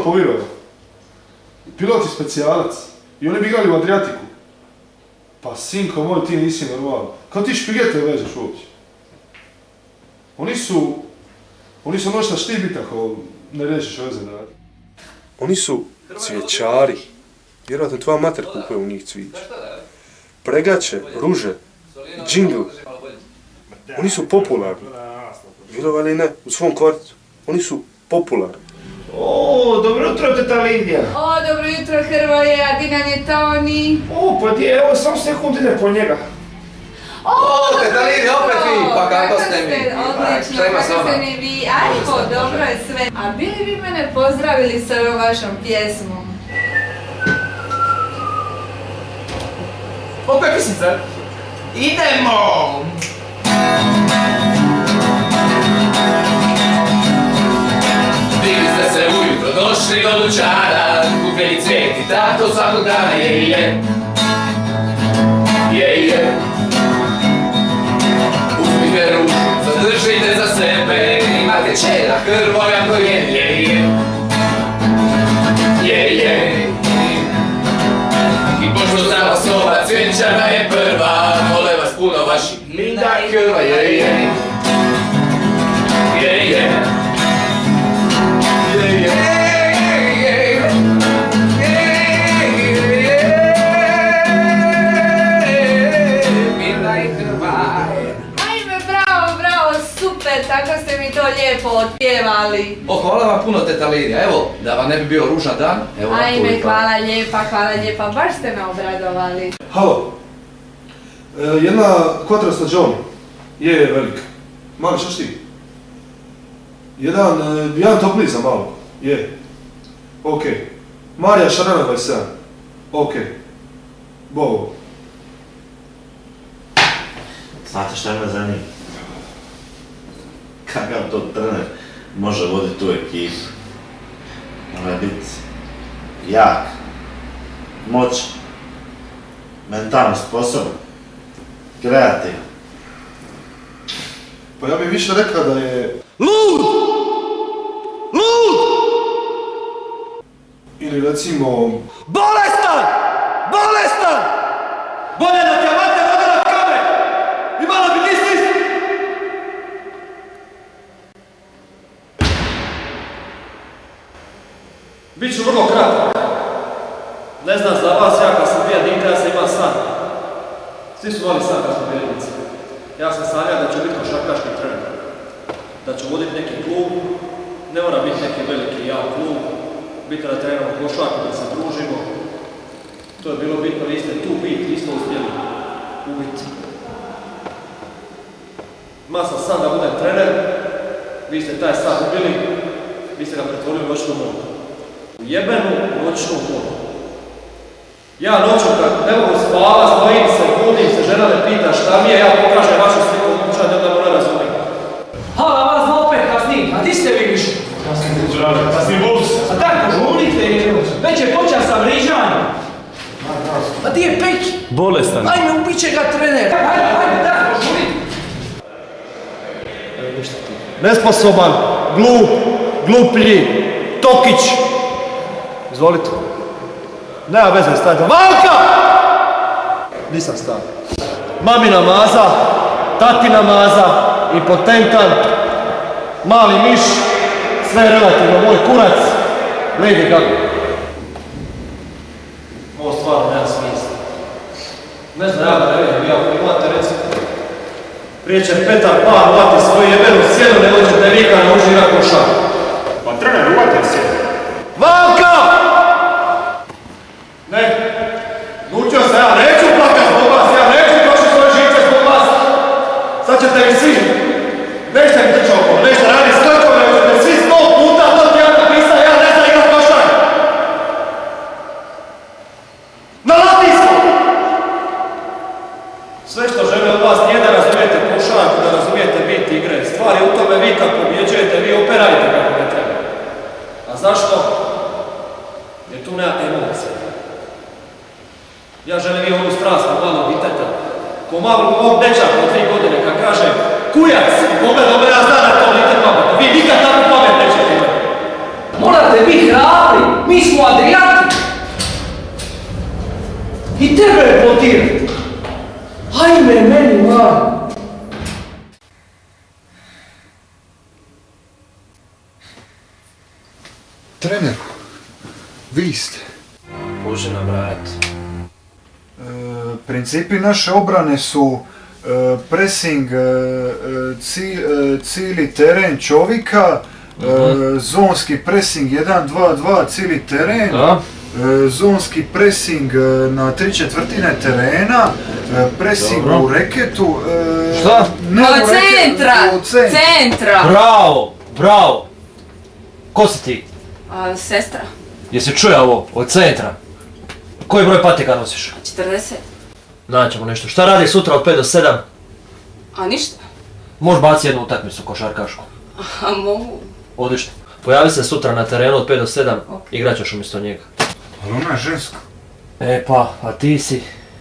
to povjerovao. Pilot i specijalac. I oni bi igrali u Adriatiku. Pa sinko moj, ti nisi normalno. Kao ti špigete vežeš uopće. Oni su ono šta štibit ako ne rešiš veze da radi.
Oni su cvjećari. Vjerojatno tvoja mater kupuje u njih cvijeće. Pregače, ruže, džingl. Oni su popularni. Vjerovali ili ne, u svom kvartu. Oni su popularni.
O, dobro jutro, teta Lidija.
O, dobro jutro, Hrvoje, a di nam je Toni?
O, pa di, evo, sam sekund ide po njega.
O,
teta Lidija, opet vi, pa kako ste mi?
Odlično,
Šta ima s
kako
vama?
ste mi vi? Ajmo, dobro je sve. A bili bi mene pozdravili sa ovom vašom pjesmom?
Opet pjesmica. Idemo!
Digli ste se ujutro, došli do dućana, kupili cvijet i tako svakog dana je. Uzmite ruku, zadržite za sebe, imate čeda Hrvoja koji je. I pošto za vas ova cvjećana je prva, vole vas puno vaši Linda i Hrvoje.
Ajme, bravo, bravo, super, tako ste mi to lijepo otpjevali.
O, hvala vam puno, teta Lidija. Evo, da vam ne bi bio ružan dan, evo vam
Ajme,
toliko.
hvala lijepa, baš ste me obradovali.
Halo. Jedna kvadrasta Johnny. Je velika. Mali, šta ti? Jedan topli za malo. Je. Okej. Marija Šarana 27. Okej. Bovo.
Znate šta me zanima? Kakav to trener može voditi tu ekipu? Mora biti jak, moćan, mentalno sposoban, kreativan.
Pa ja bih više rekao da je...
Lud! Lud!
Ili recimo...
Bolestan! Bolestan! Bolje da te mate vode na kame! I malo bi ti stisni!
Biću vrlo kratak. Ne znam za vas, ja kad sam bio dite, ja sam imao san. Svi su imali san kad smo bili djeci. Ja sam sanjao da ću biti košarkaški trener. Da ću voditi neki klub, ne mora biti neki veliki jak klub, bitno da treniramo košarku, da se družimo. To je bilo bitno, vi ste tu biti, vi ste uspjeli ubiti. Imao sam san da budem trener, vi ste taj san ubili, vi ste ga pretvorili u noćnu moru. U jebenu noćnu moru. Ja noću kad ne mogu spavat, stojim se, budim se, žena me pita šta mi je, ja pokažem vašu sliku od kuća, da ona razumije.
Hala, vas na opet kasnim, a di ste vi više?
Kasnim bus.
A tako, žurite, već je počeo sa vriđanjem. A di je Peki?
Bolestan.
Ajme, ubit će ga trener. Ajme, tako, žurite.
Nesposoban, glup, gluplji, Tokić. Izvolite. Nema veze, stavite. Valka! Nisam stao. Mamina maza, tatina maza, impotentan, mali miš, sve relativno, moj kurac, Lady Gaga. Ovo stvarno nema smisla. Ne znam, ja da ne vidim, vi ako imate recimo. Prije će Petar Pan uvati svoju jebenu sjenu, ne dođete vika na uži na košar. Pa trener, uvati sjenu. Valka! Ne, nučio se, ja neću plakat zbog vas, ja neću trošiti svoje živce zbog vas. Sad ćete mi svi, nećete mi trčati okolo, nećete raditi skakove, nego ćete svi 100 puta to ti ja napisao, ja ne znam igrat košar. Na latinskom! Sve što žele od vas nije da razumijete košarku, da razumijete bit igre. Stvar je u tome, vi kad pobjeđujete, vi operajte kako ne treba. A zašto? Jer tu nema emocije. Ja želim i onu strast od malog diteta. Ko mog dečaka od 3 godine kad kaže kujac i pogled ove ja zna da to lite pamet. Vi nikad takvu pamet nećete imati.
Morate
Morate biti hrabri, mi smo Adriatic. I tebe je potirati. Ajme meni, man.
Trener, vi ste.
Može nabrajati.
Principi naše obrane su pressing, cijeli teren čovjeka, zonski pressing 1-2-2 cijeli teren, zonski pressing na 3/4 terena, pressing u reketu.
Šta? Od centra!
Bravo! Ko si ti?
Sestra.
Jesi čuja ovo? Od centra? Koji broj patika nosiš?
40.
Naćemo nešto. Šta radi sutra od 5 do 7?
A ništa.
Možeš baciti jednu utakmicu košarkašku.
A mogu.
Odlično. Pojavi se sutra na terenu od 5 do 7, igrat ćeš umjesto njega.
Ali ona je ženska.
E pa, a ti si...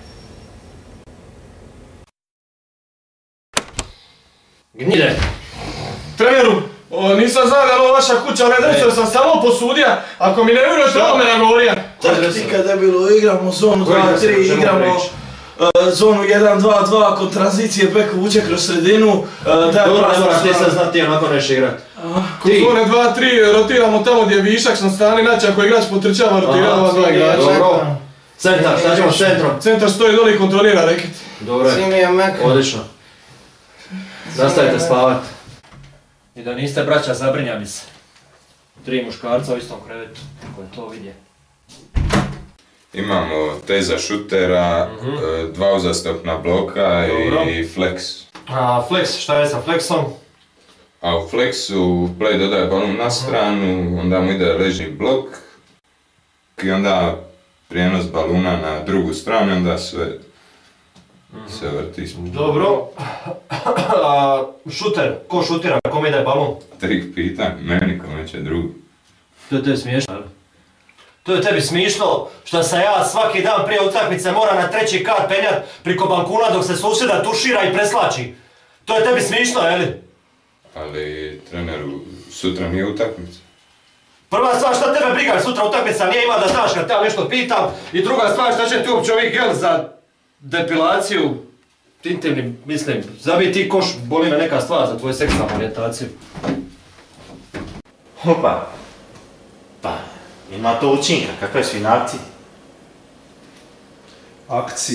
Gnjide!
Treneru, nisam znao da je ovo vaša kuća, ne dresio sam samo posudija, ako mi ne vjerujete ovo me nagovorija.
Tak ti kada je bilo, igramo zonu 2-3, igramo zonu 1-2-2, kod tranzicije bek vuče kroz sredinu.
Dobro, ne moraš ti sad znati, ti onako neš igrat.
Kod zone 2-3 rotiramo tamo gdje je višak na strani, znači ako igrač potrčava, rotiramo ova dva igrača.
Dobro. Centar, šta ćemo s centrom?
Centar stoji doli i kontrolira reket.
Dobro je, odlično. Nastavite spavat. I da niste braća, zabrinjali se. 3 muškarca u istom krevetu, ko je to vidje.
Imamo teza šutera, 2 uzastopna bloka i flex.
A flex, šta je sa flexom?
A u flexu play dodaje balon na stranu, onda mu ide ležni blok i onda prijenos baluna na drugu stranu, onda sve se vrti.
Dobro. Šuter, ko šutira, kome daje balon?
Trik pita, meni kome će drugi.
To je tebi smiješno. To je tebi smišno što se ja svaki dan prije utakmice mora na 3. kat penjat priko bankuna dok se susjeda tušira i preslači. To je tebi smišno, jeli?
Ali treneru, sutra nije utakmica.
Prva stvar, šta tebe briga, sutra utakmica nije, ima da znaš kad te ja nešto pitam. I druga stvar, šta će ti uopće ovih gel za depilaciju? Intimni, mislim, zabij ti koš, boli me neka stvar za tvoju seksualnu orijentaciju.
Opa. Pa, ima to učinka, kakve su i na akciji?
Akcije.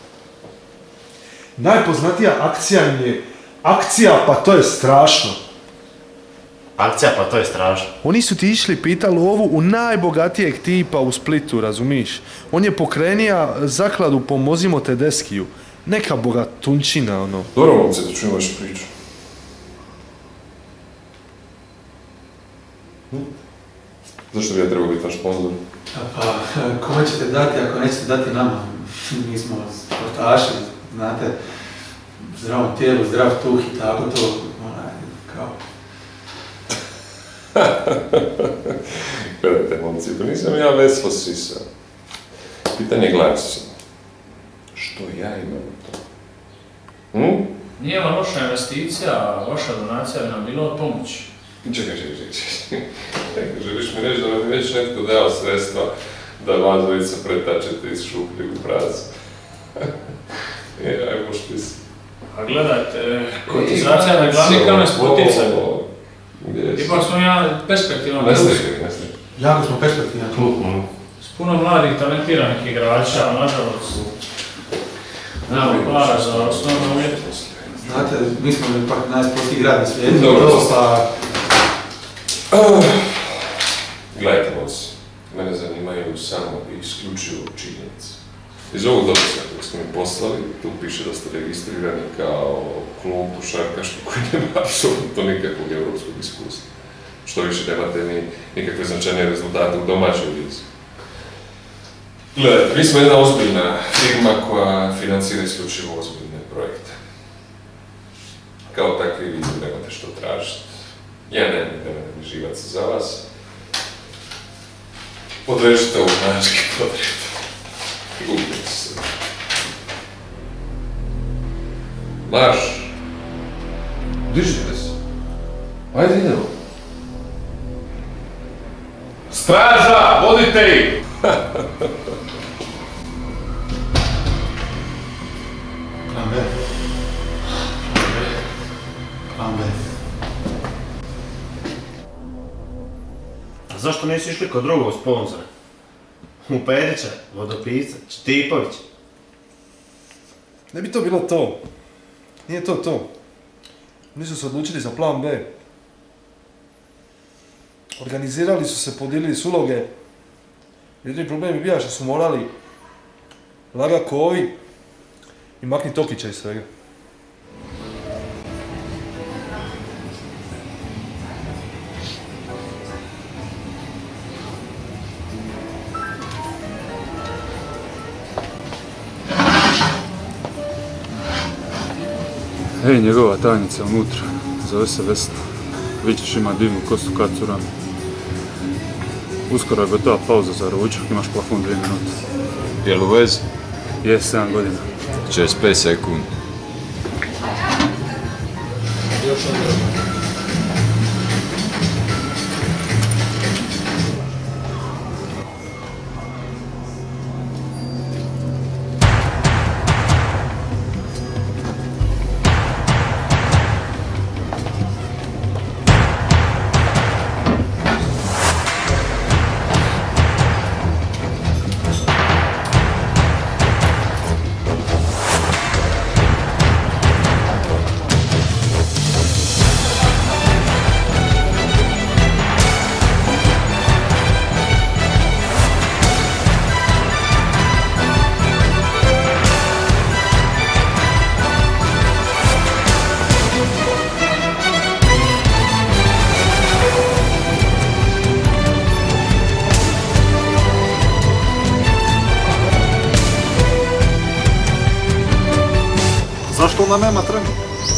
Najpoznatija akcija im je akcija, pa to je strašno.
Akcija, pa to je strašno.
Oni su ti išli pita lovu u najbogatijeg tipa u Splitu, razumiš? On je pokrenija zakladu Pomozimo Tedeskiju. Neka bogatunčina, ono.
Dobro, momce, da čujem vašu priču. Zašto bi ja trebao biti vaš sponzor?
Pa, kome ćete dati ako nećete dati nama? Mi smo sportaši, znate, zdravom tijelu, zdrav tuh i tako to, kao...
Gledajte, momci, pa nisam ja veslo sisa. Pitanje glasi. Što ja imam u to?
Nije vam loša investicija, vaša donacija bi nam bila od pomoći.
Čekaj. Želiš mi reći da nam je već netko dao sredstva da vas dvojica pretačete iz šuplje u prazno. Ajmo špis.
A gledajte, kotizacija na glavni kamen s poticaju. Ipak smo ja perspektivan klub.
Jako smo perspektivan klub.
S puno mladih, talentiranih igrača, nažalost. Nemamo para za osnovne uvjete.
Znate, mi smo ipak najsportskiji grad na svijetu.
Dobro, pa... Gledajte, moci, mene zanimaju samo i isključivo činjenice. Iz ovog dopisa kojeg ste mi poslali, tu piše da ste registrirani kao klub košarkaški koji nema apsolutno nikakvog evropskog iskustva. Što više nemate ni nikakve značajne rezultate u domaćoj lizi. Gledajte, mi smo jedna ozbiljna firma koja financira isključivo ozbiljne projekte. Kao takvi vi nemate što tražiti. Ja nemam ni živac za vas. Odrežite ovog nački podred. Gubite se. Marš! Dižite se. Ajde idemo. Straža, vodite ih!
Plan B. Plan B.
A zašto nisu išli kod drugog sponzora? U Perića, Vodopisca, Štipović.
Ne bi to bilo to. Nije to to. Oni su se odlučili za plan B. Organizirali su se, podijelili su uloge. Jedini problem je bio što su morali laga kovi i makni Tokića iz svega.
Ej, njegova tajnica unutra, zove se Vesna. Vidiš, ima divnu kosu kacuram. Uskoro je gotova pauza za ručak, imaš plafon 2 minute.
Jel u vezi?
Je, 7 godina.
45 sekundi.
Zašto onda nema treninga?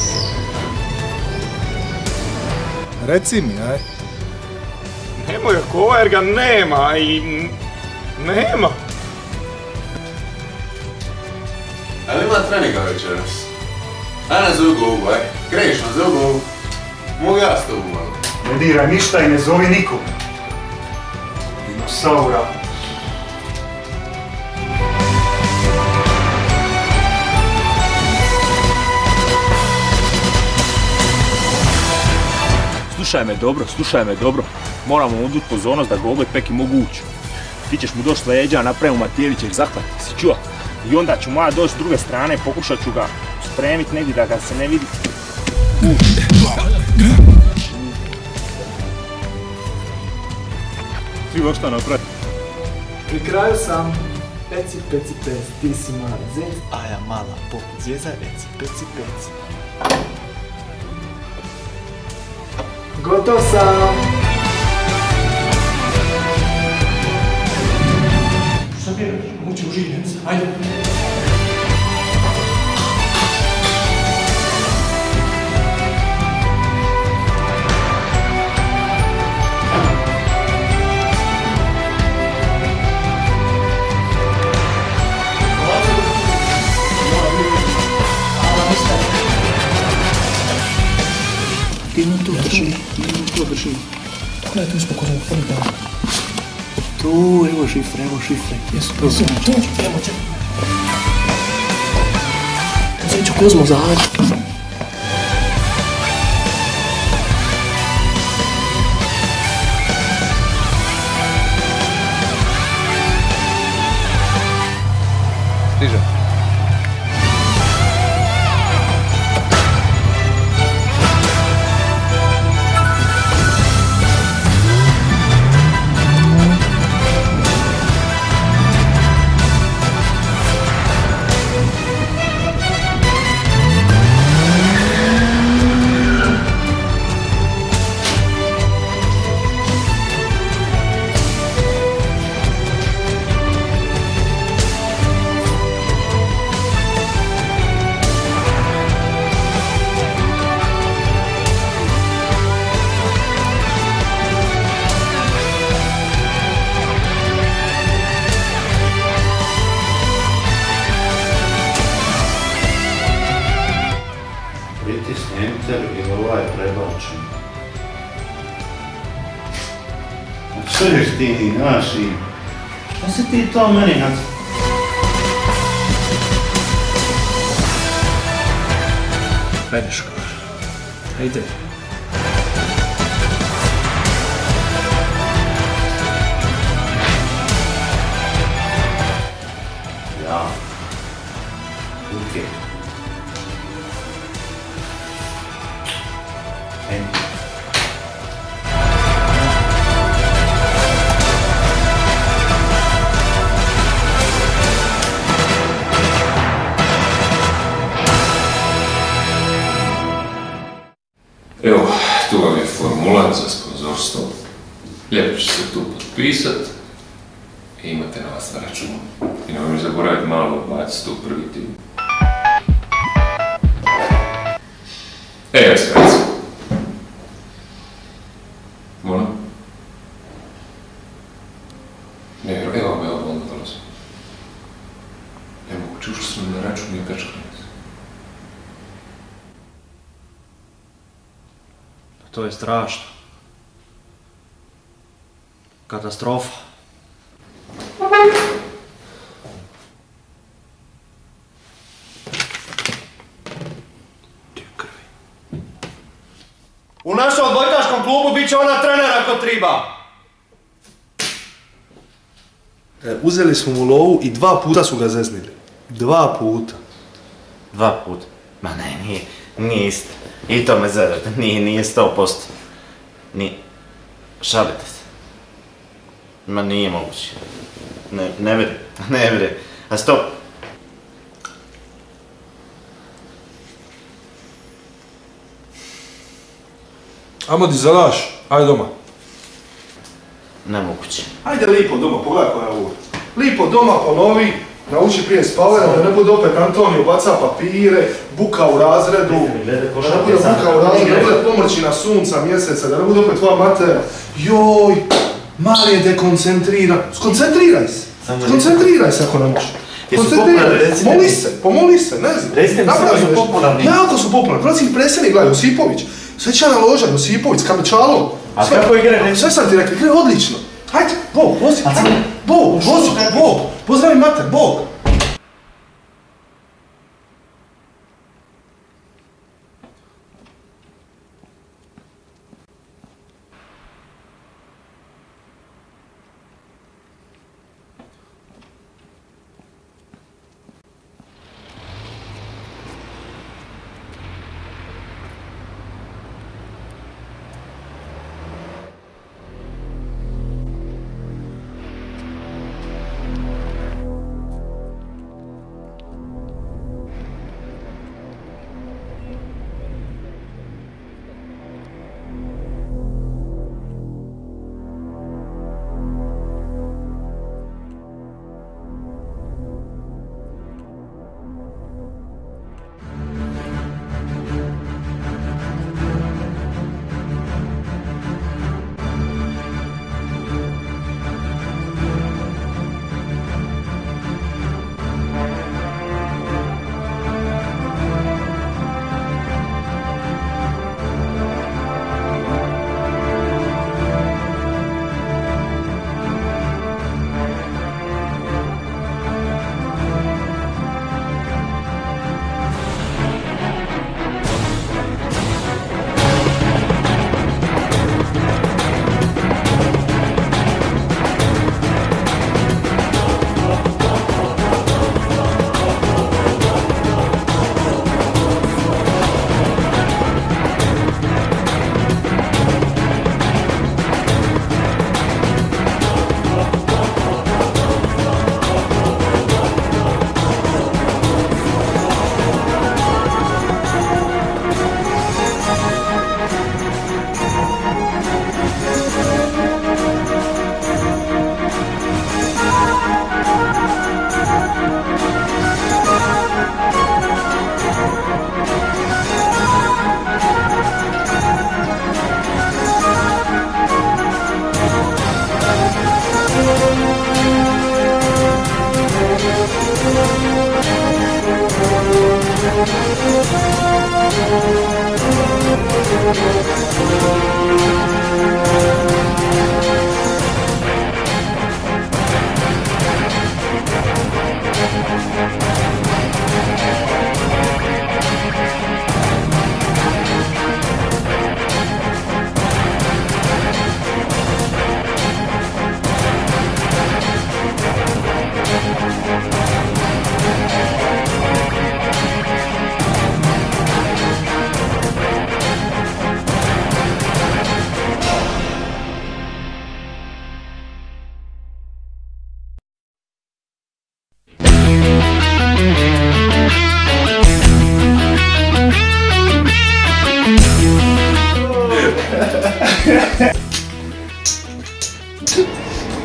Reci mi, aj.
Nemoj kova jer ga nema i... nema.
Ali ima treninga večeras. Aj na Zugovu, aj. Kreniš na Zugovu. Mogu ja s tobom malo.
Ne diraj ništa i ne zovi nikog. Dinosaura.
Slušaj me dobro. Moramo udut pozornost da Gogo i Peki mogu ući. Ti ćeš mu doći s leđa, napravimo Matijevića ih zahvatiti, si čuo? I onda ću moja doći s druge strane, pokušat ću ga spremit negdje da ga se ne vidi. Ti šta napravi?
Pri kraju sam. Peci, peci, peci, ti si mali zec, a ja mala poput zeza, reci, peci, peci. Gotov sam!
Šta biraš? Muči u žiljenca, ajde!
Idemo tu, drži. Gledaj, tu spokojno, poli tamo. Tu, evo šifre. Jesu, tu, evo će. Zeću Kozmo, zađi.
Stiže.
Pritisni Enter ili ovaj prebačen. Znači Čuješ ti, znaš i... Pa si ti to meni nac...
Ajde Škar, ajde.
Ja. Okej.
Evo, tu vam je formular za sponzorstvo. Lijepo ću se tu potpisat i imate na vas na računu. I nemoj mi zaboraviti malo baciti tu prvi tim. Evo skraci. Molim? Ne, evo me odmah dolazim. Ne mogu, ušli su mi na račun i pečkanic.
To je strašno. Katastrofa.
U našem odbojkaškom klubu bit će ona trener ako triba.
Uzeli smo mu lovu i 2 puta su ga zeznili. 2 puta.
2 puta? Ma ne, nije isto. I to me zezate, nije 100%. Šalite se. Ma nije moguće. Ne vre. A stop.
Amo di zalaš, ajde doma.
Nemoguće.
Ajde lipo doma, pogledaj koja je ovo. Lipo doma ponovi, nauči prije spavanja, da ne bude opet Antonio baca papire, buka u razredu, da ne bude buka u razredu, da ne bude pomrčina sunca, mjeseca, da ne bude opet tvoja matera. Joj, mali je dekoncentriran. Skoncentriraj se. Skoncentriraj se ako ne možeš. Pomoli se, ne znam.
Recite mi da su popularni.
Jako su popularni. Hrvatski predsjednik gleda, Josipović. Svečana loža, Josipović, Kamečalov.
A kako igra?
Sve sam ti rekli, igra odlično. Hajde, Bog, vozi. Bog, pozdravi mater, Bog.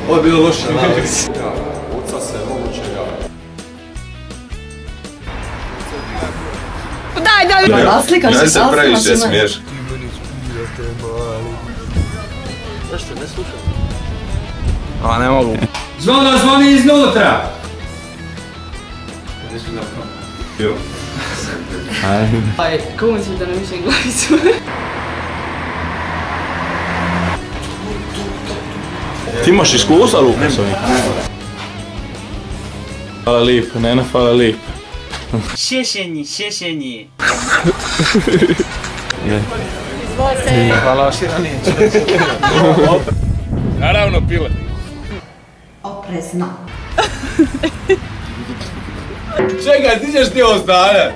Ovo je bilo loše.
Oca se moguće javi.
Daj, naslikaš se,
se previše smiješ.
Zašto, ne slušam?
A ne mogu.
Zvono zvoni iznutra!
Aj, kako ću da namišljam glavicu?
Ti imaš iskustva, Luka, s ovim? Hvala lijepo, Nena, hvala lijepo.
Šešenji.
Hvala Širani.
Naravno, pile.
Oprezno.
Čekaj, ti ćeš ti ovo stavljati.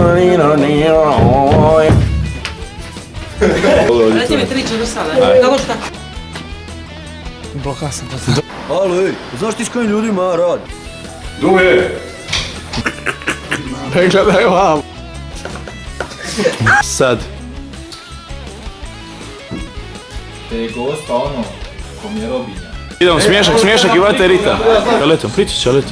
Reci mi 3-4 sada. Kako šta?
Bloka sam.
Alo, ej, znaš ti s kojim ljudima radi?
Duje!
Ne gledaj vam. Sad.
Te je gosta ono, kom je robinja.
Idemo, smiješak i vate Rita. Čaletom, pričaj čaletom.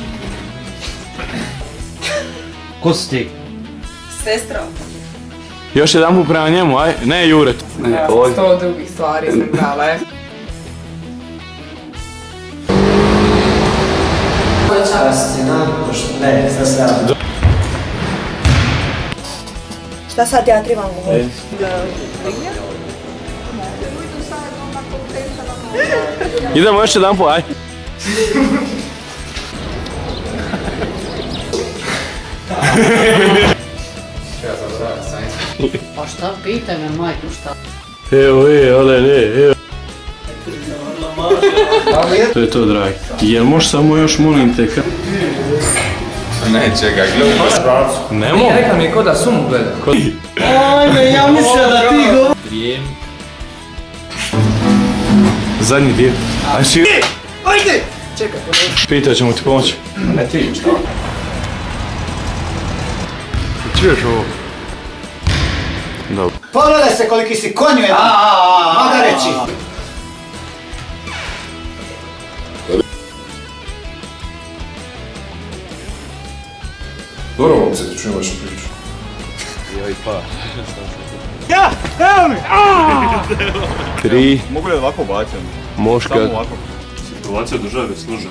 Ko si ti?
Sestra.
Još jedan put prema njemu, aj, ne Jure.
Ja sam 100 drugih stvari sam dala,
Šta sad ja trebam govoriti?
Idemo još jedan put, aj.
Pa šta, pitaj me majku šta?
Evo, ale ne, evo. To je to, dragi. Jel možeš samo još, molim te,
Ne, čekaj, gledaj.
Ne mogu.
Rekla mi je ko da sumu gleda.
Ajme, ja mislim da ti go...
Vrijem.
Zadnji dio. Aj si...
Ajde!
Čekaj,
Pita ćemo ti pomoći.
Ne ti, šta?
Čuješ ovo? Dobro.
Pogledaj se koliki si konju jedan. Moga reći.
Dobro, momci, da čujem vašu priču.
Joj pa.
Ja, evo mi!
3.
Mogu li ovako baciti?
Moška.
Samo ovako. Situacija države služa.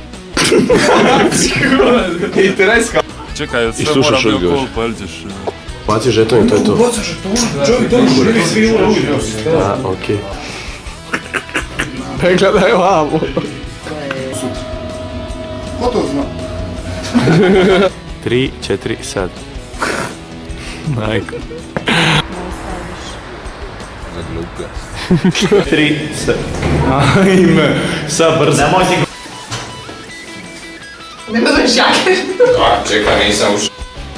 I treska.
Čekaj, sve mora bio kol, pa jel ćeš...
Baci žeton i to je to.
Baca žeton, čovjek to živi svi u ruži.
Da, okej. Ne gledaj vamo.
Ko to zna?
3, 4, sad. Majko.
Za gluka.
3, sad. Ajme, sad brzo.
Nemoj ti
ne gledaš jake.
Čekaj, nisam ušao.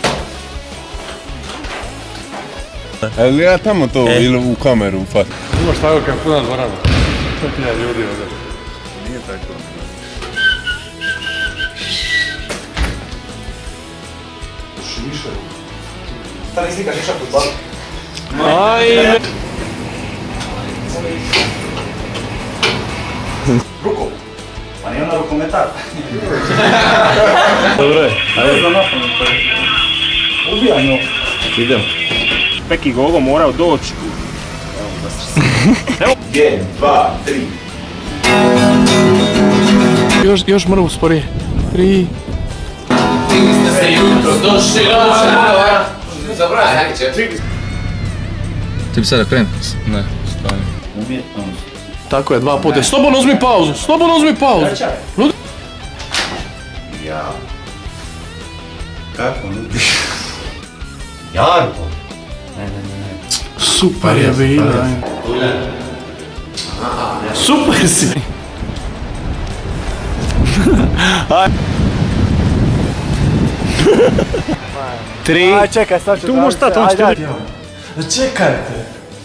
Ali ja tamo to ili u kameru ufati.
Imaš tako kao puna dvorana. Ja ljudi ovdje. Nije tako.
Šiša. Ta ne slika šiša pod baš.
Ajme.
Rukom.
Pa nije ona rukometar.
Dobro je.
Ajde za napamet. Ubijaj nju.
Idem.
Peki Gogo morao doći.
Evo.
1, 2, 3.
Još mrvu sporije. 3.
Vi ste se jutro došli na... Zabraj, hajde će.
Ti bi sada krenut? Ne, stvarno.
Umjetnost.
Tako je, 2 puta. Slobodno uzmi pauzu, slobodno uzmi pauzu.
Ja. Kako nudiš? Jarko.
Ne.
Super je bila. Super si. Aj. 3.
Aj, čekaj, sad ću...
Tu možeš stati, on će te...
Čekajte.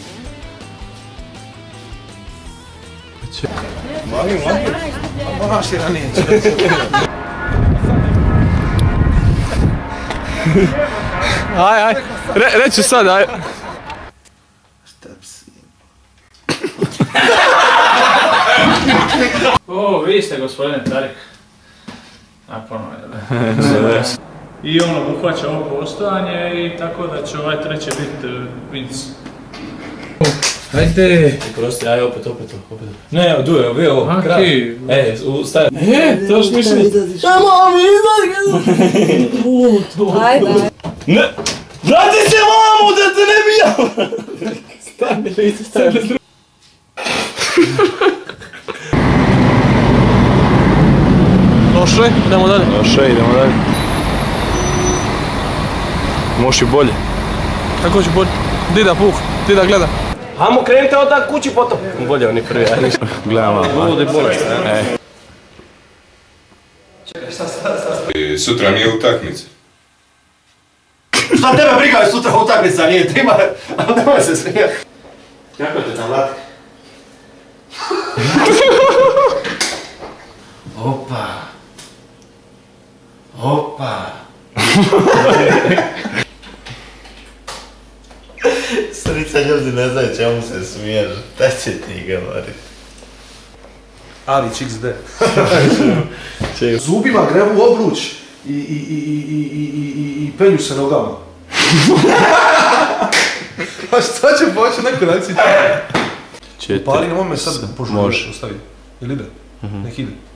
Mali.
Moraš i ranije.
Aj. Reću sad, aj.
Šta psi?
O, vi ste gospodine Tarik. A ponovno je. I on obuhvaća ovo postojanje i tako da će ovaj treći biti Vince. Hajde!
Prosti, aj opet. Ne, duje, vi ovo, kraj. Stavi. To što mišli?
Ajde.
Ne! Vrati se mamu da te ne bijam! Stani, lice, stani.
Loše, idemo dalje. Možeš i bolje. Kako će bolje? Di da puh, di da gleda.
Hajmo krenite onda kući potom.
Bolje oni prvi, ajde. Gledam malo. Ludi bolest, ne?
Sutra nije utakmica.
Šta tebe briga je sutra utakmica, nije tima, ali nemoj se smijati.
Kako te tam latka? Opa. Srica ljudi ne znaju čemu se smiješ, šta će ti govorit?
Alić XD. Zubima grebu obruč i penju se nogama. A šta će poći neko da si ti? Pali na mome sad požurio ostavi. Jel ide? Nek ide.